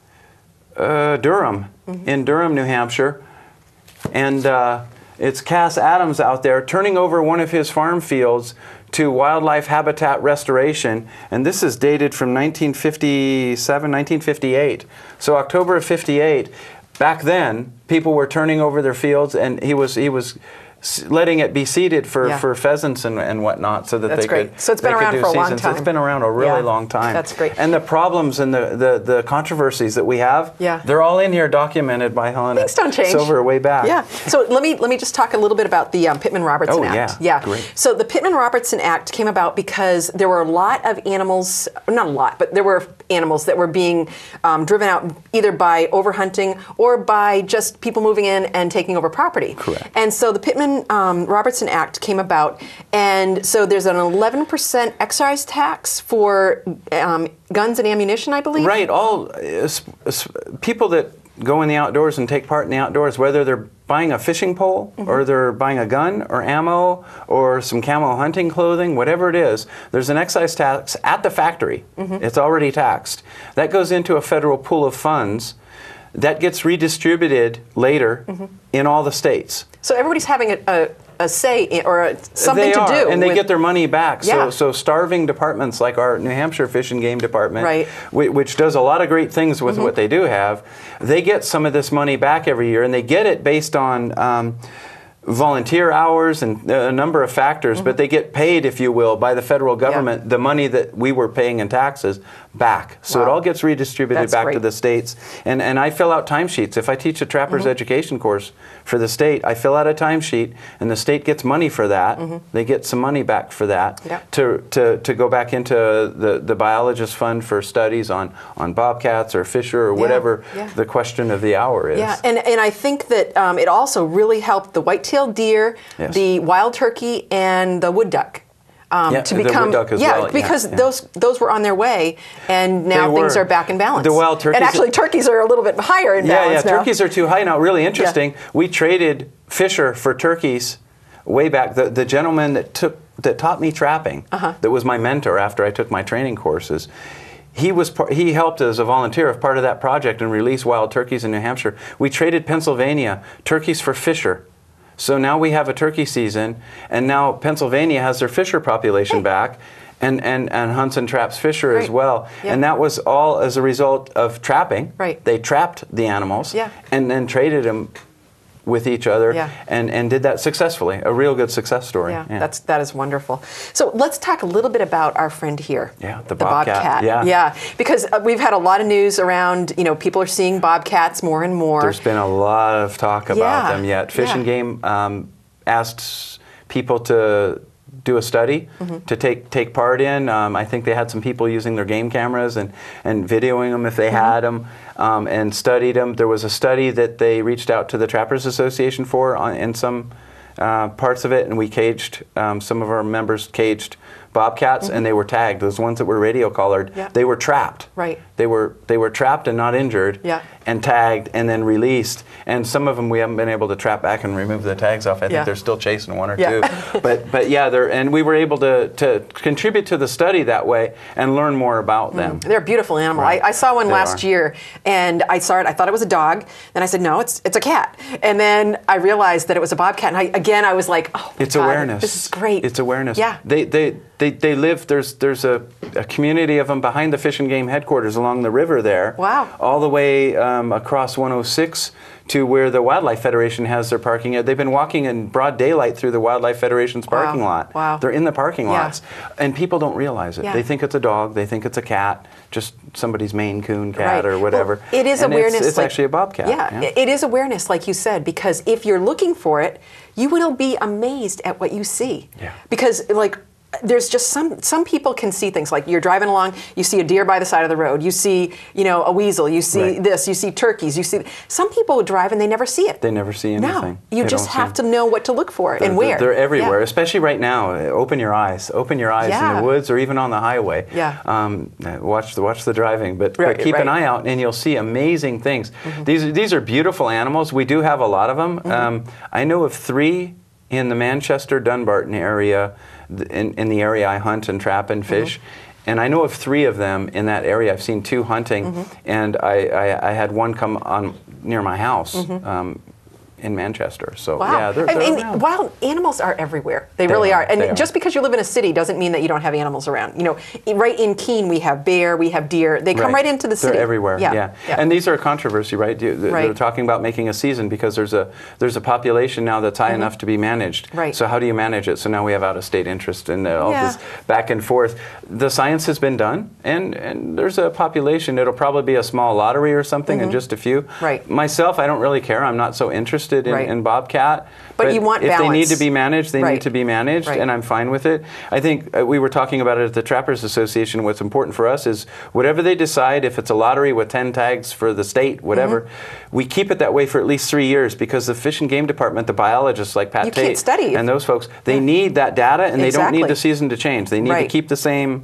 uh, Durham, mm-hmm. in Durham, New Hampshire. And uh, it's Cass Adams out there turning over one of his farm fields to wildlife habitat restoration, and this is dated from nineteen fifty-seven, nineteen fifty-eight. So October of fifty-eight. Back then, people were turning over their fields, and he was he was letting it be seeded for, Yeah. for pheasants and, and whatnot, so that That's they great. could So it's been they could around do for a long seasons. time. It's been around a really Yeah. long time. That's great. And the problems and the, the, the controversies that we have, Yeah. they're all in here documented by Helen Things don't change. Silver way back. Yeah. So let me let me just talk a little bit about the um, Pittman-Robertson Oh, Act. yeah. Great. So the Pittman-Robertson Act came about because there were a lot of animals, not a lot, but there were animals that were being um, driven out either by overhunting or by just people moving in and taking over property. Correct. And so the Pittman-Robertson Act came about, and so there's an eleven percent excise tax for um, guns and ammunition, I believe. Right. All uh, s- s- people that go in the outdoors and take part in the outdoors, whether they're buying a fishing pole Mm-hmm. or they're buying a gun or ammo or some camo hunting clothing, whatever it is, there's an excise tax at the factory. Mhm. It's already taxed. That goes into a federal pool of funds that gets redistributed later mm-hmm. in all the states. So everybody's having a, a, a say in, or a, something they to are, do. And they with, get their money back. Yeah. So, so starving departments like our New Hampshire Fish and Game Department, right. which, which does a lot of great things with mm-hmm. what they do have, they get some of this money back every year, and they get it based on um, volunteer hours and a number of factors, mm-hmm. but they get paid, if you will, by the federal government, yeah. the money that we were paying in taxes back. So wow. it all gets redistributed That's back great. to the states. And, and I fill out timesheets. If I teach a trapper's mm-hmm. education course for the state, I fill out a timesheet, and the state gets money for that. Mm-hmm. They get some money back for that yeah. to, to, to go back into the, the biologist fund for studies on, on bobcats or fisher or whatever yeah. Yeah. the question of the hour is. Yeah, and, and I think that um, it also really helped the white-tailed deer, yes. the wild turkey, and the wood duck. Um, yeah, to become, the wood duck as yeah, well. because yeah, yeah. those those were on their way, and now things are back in balance. The wild turkeys, and actually, turkeys are a little bit higher in yeah, balance yeah, now. turkeys are too high now. Really interesting. Yeah. We traded fisher for turkeys way back. The the gentleman that took that taught me trapping, uh-huh. that was my mentor after I took my training courses. He was he helped as a volunteer of part of that project and released wild turkeys in New Hampshire. We traded Pennsylvania turkeys for fisher. So now we have a turkey season, and now Pennsylvania has their fisher population hey. back, and, and, and hunts and traps fisher right. as well. Yeah. And that was all as a result of trapping. Right. They trapped the animals yeah. and then traded them with each other yeah. and, and did that successfully. A real good success story. Yeah, yeah, that's that is wonderful. So let's talk a little bit about our friend here. Yeah, the, the bobcat. bobcat. Yeah, yeah, because uh, we've had a lot of news around. You know, people are seeing bobcats more and more. There's been a lot of talk about yeah. them yet. Fish yeah. and Game um, asked people to do a study mm-hmm. to take take part in. Um, I think they had some people using their game cameras and, and videoing them if they mm-hmm. had them um, and studied them. There was a study that they reached out to the Trappers Association for on, in some uh, parts of it, and we caged, um, some of our members caged bobcats mm-hmm. and they were tagged. Those ones that were radio collared, yeah. they were trapped. Right. They were they were trapped and not injured yeah. and tagged and then released. And some of them we haven't been able to trap back and remove the tags off. I think yeah. they're still chasing one or yeah. two. But but yeah, they're and we were able to, to contribute to the study that way and learn more about mm. them. They're a beautiful animal. Right. I, I saw one they last are. year, and I saw it. I thought it was a dog. Then I said, no, it's it's a cat. And then I realized that it was a bobcat. And I, again, I was like, oh, my it's God, awareness. This is great. It's awareness. Yeah. They they they, they live. There's there's a, a community of them behind the Fish and Game headquarters along the river there. Wow. All the way um, across one oh six to where the Wildlife Federation has their parking. They've been walking in broad daylight through the Wildlife Federation's parking wow. lot. Wow. They're in the parking yeah. lots. And people don't realize it. Yeah. They think it's a dog. They think it's a cat. Just somebody's Maine Coon cat right. or whatever. Well, it is and awareness. It's, it's like, actually a bobcat. Yeah, yeah, it is awareness, like you said, because if you're looking for it, you will be amazed at what you see. Yeah. Because, like, there's just some some people can see things like you're driving along, you see a deer by the side of the road, you see, you know, a weasel, you see right. this, you see turkeys, you see. Some people drive and they never see it. They never see anything. No, you they just have to know what to look for they're, and where. They're everywhere, yeah. especially right now. Open your eyes. Open your eyes yeah. in the woods or even on the highway. Yeah. Um, watch the watch the driving, but, right, but keep right. an eye out and you'll see amazing things. Mm-hmm. These these are beautiful animals. We do have a lot of them. Mm-hmm. Um, I know of three in the Manchester Dunbarton area. In, in the area I hunt and trap and fish, mm-hmm. and I know of three of them in that area. I've seen two hunting, mm-hmm. and I, I, I had one come on near my house mm-hmm. um, in Manchester. So wow. yeah, they're, they're I mean, around. wild animals are everywhere. They, They really are. are. And They are. just because you live in a city doesn't mean that you don't have animals around. You know, right in Keene we have bear, we have deer. They come right, right into the city. They're everywhere. Yeah. Yeah. yeah. And these are a controversy, right? They're right. talking about making a season because there's a there's a population now that's high mm-hmm. enough to be managed. Right. So how do you manage it? So now we have out-of-state interest in all yeah. this back and forth. The science has been done, and and there's a population. It'll probably be a small lottery or something, mm-hmm. and just a few. Right. Myself, I don't really care. I'm not so interested in, right. in bobcat. But, but you want if balance. they need to be managed, they right. need to be managed, right. and I'm fine with it. I think uh, we were talking about it at the Trappers Association. What's important for us is whatever they decide, if it's a lottery with ten tags for the state, whatever, mm-hmm. we keep it that way for at least three years because the Fish and Game Department, the biologists like Pat you Tate can't study and those folks, they yeah. need that data and exactly. they don't need the season to change. They need right. to keep the same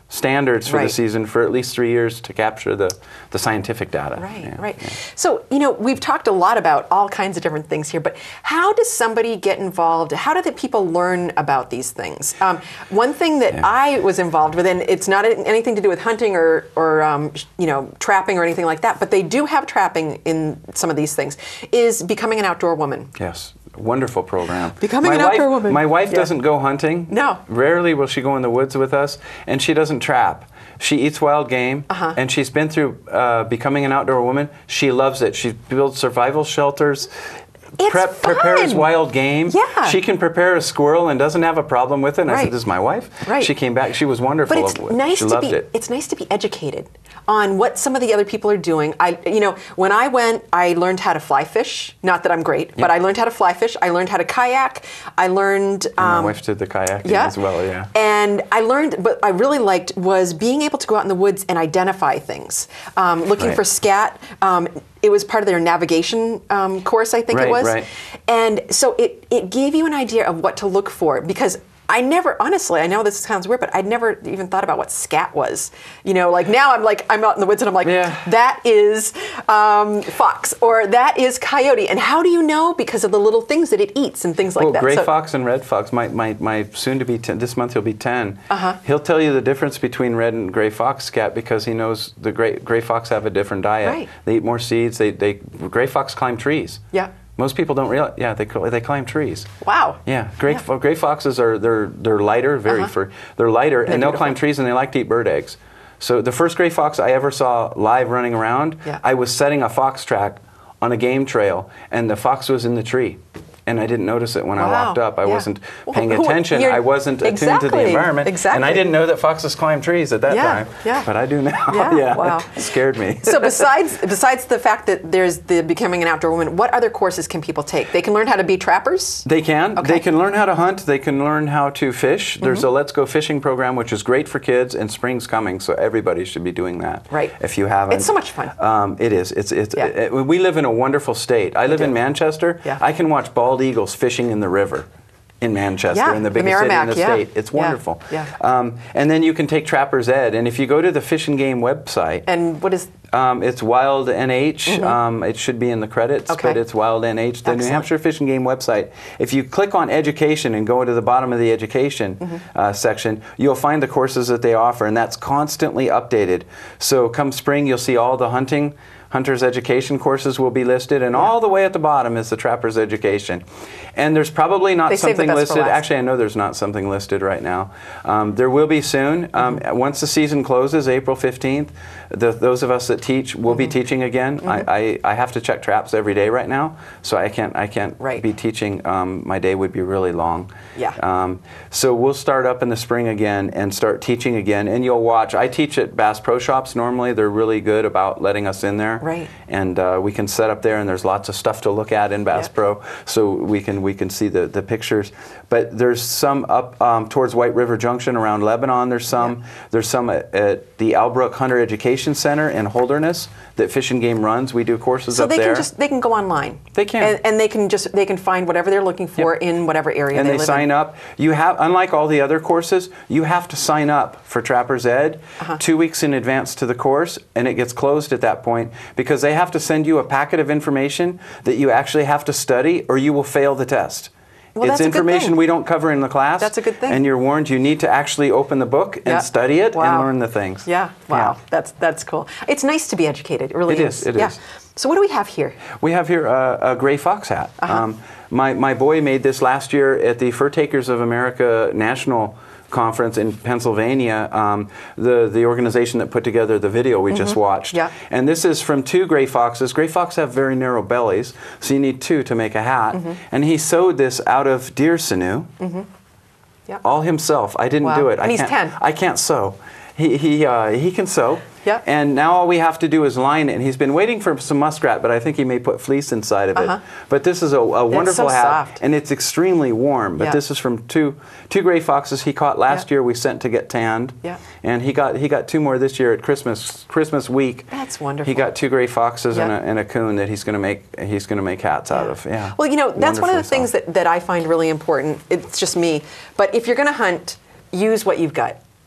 standards for Right. the season for at least three years to capture the, the scientific data. Right, Yeah, right. yeah. So, you know, we've talked a lot about all kinds of different things here, but how does somebody get involved? How do the people learn about these things? Um, one thing that Yeah. I was involved with, and it's not anything to do with hunting or, or um, you know, trapping or anything like that, but they do have trapping in some of these things, is becoming an outdoor woman. Yes. Wonderful program. Becoming my an wife, outdoor woman. My wife Yeah. doesn't go hunting. No. Rarely will she go in the woods with us, and she doesn't trap. She eats wild game, Uh-huh. and she's been through uh, becoming an outdoor woman. She loves it. She builds survival shelters. It's Prep, fun. prepares wild game. Yeah. She can prepare a squirrel and doesn't have a problem with it. And I Right. said, "This is my wife." Right. She came back. She was wonderful. But it's of it. nice she to loved be it. it's nice to be educated on what some of the other people are doing. I you know, when I went, I learned how to fly fish. Not that I'm great, but I learned how to fly fish. I learned how to kayak. I learned And my um, wife did the kayaking yeah. as well. Yeah. And I learned, what I really liked was being able to go out in the woods and identify things. Um, looking Right. for scat. Um, it was part of their navigation um, course, I think Right, it was. right. And so it, it gave you an idea of what to look for, because I never, honestly, I know this sounds weird, but I'd never even thought about what scat was. You know, like now I'm like, I'm out in the woods and I'm like, Yeah. that is um, fox, or that is coyote. And how do you know? Because of the little things that it eats and things like well, that. gray So- fox and red fox. My my, my soon to be ten, this month he'll be ten. Uh-huh. He'll tell you the difference between red and gray fox scat because he knows the gray gray fox have a different diet. Right. They eat more seeds. They they gray fox climb trees. Yeah. Most people don't realize. Yeah, they cl- they climb trees. Wow. Yeah, gray Yeah. fo- gray foxes are they're they're lighter, very Uh-huh. fur. They're lighter, They're and they'll beautiful. climb trees, and they like to eat bird eggs. So the first gray fox I ever saw live running around, Yeah. I was setting a fox track on a game trail, and the fox was in the tree. And I didn't notice it when I Wow. walked up. I Yeah. wasn't Well, paying who- attention. you're- I wasn't attuned to the Exactly. environment. Exactly. And I didn't know that foxes climb trees at that Yeah, time. yeah. But I do now. Yeah, wow. It scared me. So besides besides the fact that there's the becoming an outdoor woman, what other courses can people take? They can learn how to be trappers? They can. Okay. They can learn how to hunt. They can learn how to fish. There's Mhm. a Let's Go Fishing program, which is great for kids, and spring's coming, so everybody should be doing that. Right. If you haven't. It's so much fun. Um, it is. It's. It's. Yeah. It, we live in a wonderful state. I live in Manchester. Yeah. I can watch bald eagles fishing in the river. In Manchester, Yeah, in the the biggest city in Merrimack, the yeah. state. It's Yeah, wonderful. yeah. Um, and then you can take Trapper's Ed, and if you go to the Fish and Game website, And what is um, it's Wild N H. Mhm. Um, it should be in the credits, Okay. but it's Wild N H, the New Excellent. Hampshire Fish and Game website. If you click on Education and go to the bottom of the Education Mhm. uh, section, you'll find the courses that they offer, and that's constantly updated. So come spring, you'll see all the hunting. Hunter's Education courses will be listed, and all the way at the bottom is the Trapper's Education. And there's probably not They save the something best for listed. last. Actually, I know there's not something listed right now. Um, there will be soon. Um, Mm-hmm. Once the season closes, April fifteenth, the, those of us that teach will be Mm-hmm. teaching again. I, I, I have to check traps every day right now, so I can't I can't Right. be teaching. Um, my day would be really long. Yeah. Um, so we'll start up in the spring again and start teaching again, and you'll watch. I teach at Bass Pro Shops normally. They're really good about letting us in there. Right. And uh, we can set up there, and there's lots of stuff to look at in Bass Yep. Pro, so we can we can see the, the pictures. But there's some up um, towards White River Junction around Lebanon. There's some. There's some at, at the Albrook Hunter Education Center in Holderness that Fish and Game runs. We do courses so up they there. can just they can go online. They can. And, and they can just they can find whatever they're looking for in whatever area and they, they live sign in. up. You have, unlike all the other courses, you have to sign up for Trapper's Ed Uh-huh. two weeks in advance to the course, and it gets closed at that point because they have to send you a packet of information that you actually have to study, or you will fail the test. Well, it's that's a good information thing. we don't cover in the class. That's a good thing. And you're warned you need to actually open the book and Yeah. study it Wow. and learn the things. Yeah. Wow. Yeah. That's that's cool. It's nice to be educated. It really It is, it yeah. is. So what do we have here? We have here a, a gray fox hat. Uh-huh. Um, my, my boy made this last year at the Fur Takers of America National Conference in Pennsylvania, um, the, the organization that put together the video we just Mhm. watched. Yeah. And this is from two gray foxes. Gray fox have very narrow bellies, so you need two to make a hat. Mhm. And he sewed this out of deer sinew, Mm-hmm. Yeah. all himself. I didn't Wow. do it. And I he's can't, ten. I can't sew. He, he, uh, he can sew. Yeah. And now all we have to do is line it. And he's been waiting for some muskrat, but I think he may put fleece inside of it. Uh-huh. But this is a, a wonderful so hat, soft. and it's extremely warm. But Yeah. this is from two two gray foxes he caught last Yeah. year. We sent to get tanned. Yeah. And he got he got two more this year at Christmas Christmas week. That's wonderful. He got two gray foxes and, Yeah. a, and a coon that he's going to make he's going to make hats out Yeah. of. Yeah. Well, you know, that's one of the Wonderfully things that, that I find really important. It's just me. But if you're going to hunt, use what you've got.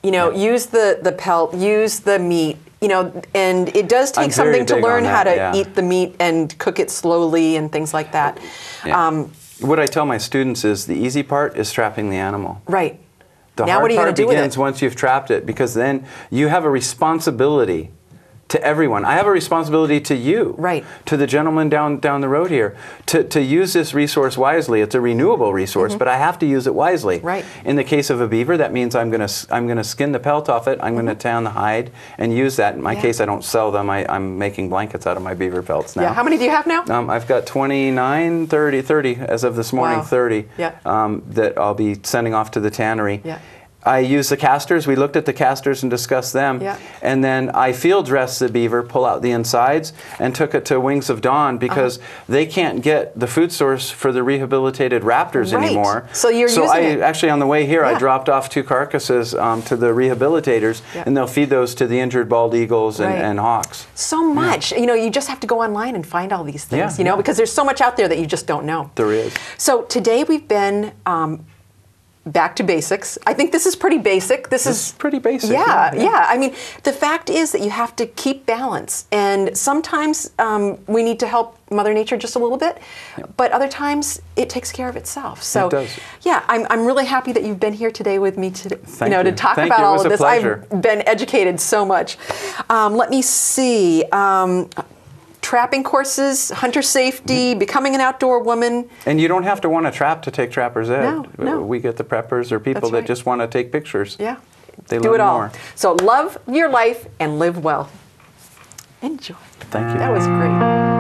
You know, yeah. use the, the pelt, use the meat, you know, and it does take I'm something to learn that, how to yeah. eat the meat and cook it slowly and things like that. Yeah. Um, what I tell my students is the easy part is trapping the animal. Right. The now hard what are you part do begins with it? once you've trapped it, because then you have a responsibility to everyone. I have a responsibility to you, right? To the gentleman down down the road here, to, to use this resource wisely. It's a renewable resource, mm-hmm. but I have to use it wisely. Right. In the case of a beaver, that means I'm going to I'm going to skin the pelt off it. I'm mm-hmm. going to tan the hide and use that. In my yeah. case, I don't sell them. I, I'm making blankets out of my beaver pelts now. Yeah. How many do you have now? Um, I've got twenty-nine, thirty, thirty as of this morning. Wow. thirty. Yeah. Um, that I'll be sending off to the tannery. Yeah. I use the casters. We looked at the casters and discussed them. Yeah. And then I field dressed the beaver, pull out the insides, and took it to Wings of Dawn because uh-huh. they can't get the food source for the rehabilitated raptors right. anymore. So you're so using I, it. actually, on the way here, yeah. I dropped off two carcasses um, to the rehabilitators, yeah. and they'll feed those to the injured bald eagles and, right. and hawks. So much. Yeah. You know, you just have to go online and find all these things, yeah, you know, yeah. because there's so much out there that you just don't know. There is. So today we've been... Um, back to basics. I think this is pretty basic. This, this is pretty basic. Yeah, yeah, yeah. I mean, the fact is that you have to keep balance, and sometimes um, we need to help Mother Nature just a little bit, yeah. but other times it takes care of itself. So, it does. yeah, I'm, I'm really happy that you've been here today with me to Thank you know you. to talk Thank about you. all It was of a this. pleasure. I've been educated so much. Um, let me see. Um, Trapping courses, hunter safety, becoming an outdoor woman. And you don't have to want to trap to take Trapper's Ed. No, no. We get the preppers or people That's right. that just want to take pictures. Yeah. They Do learn it all. more. So love your life and live well. Enjoy. Thank you. That was great.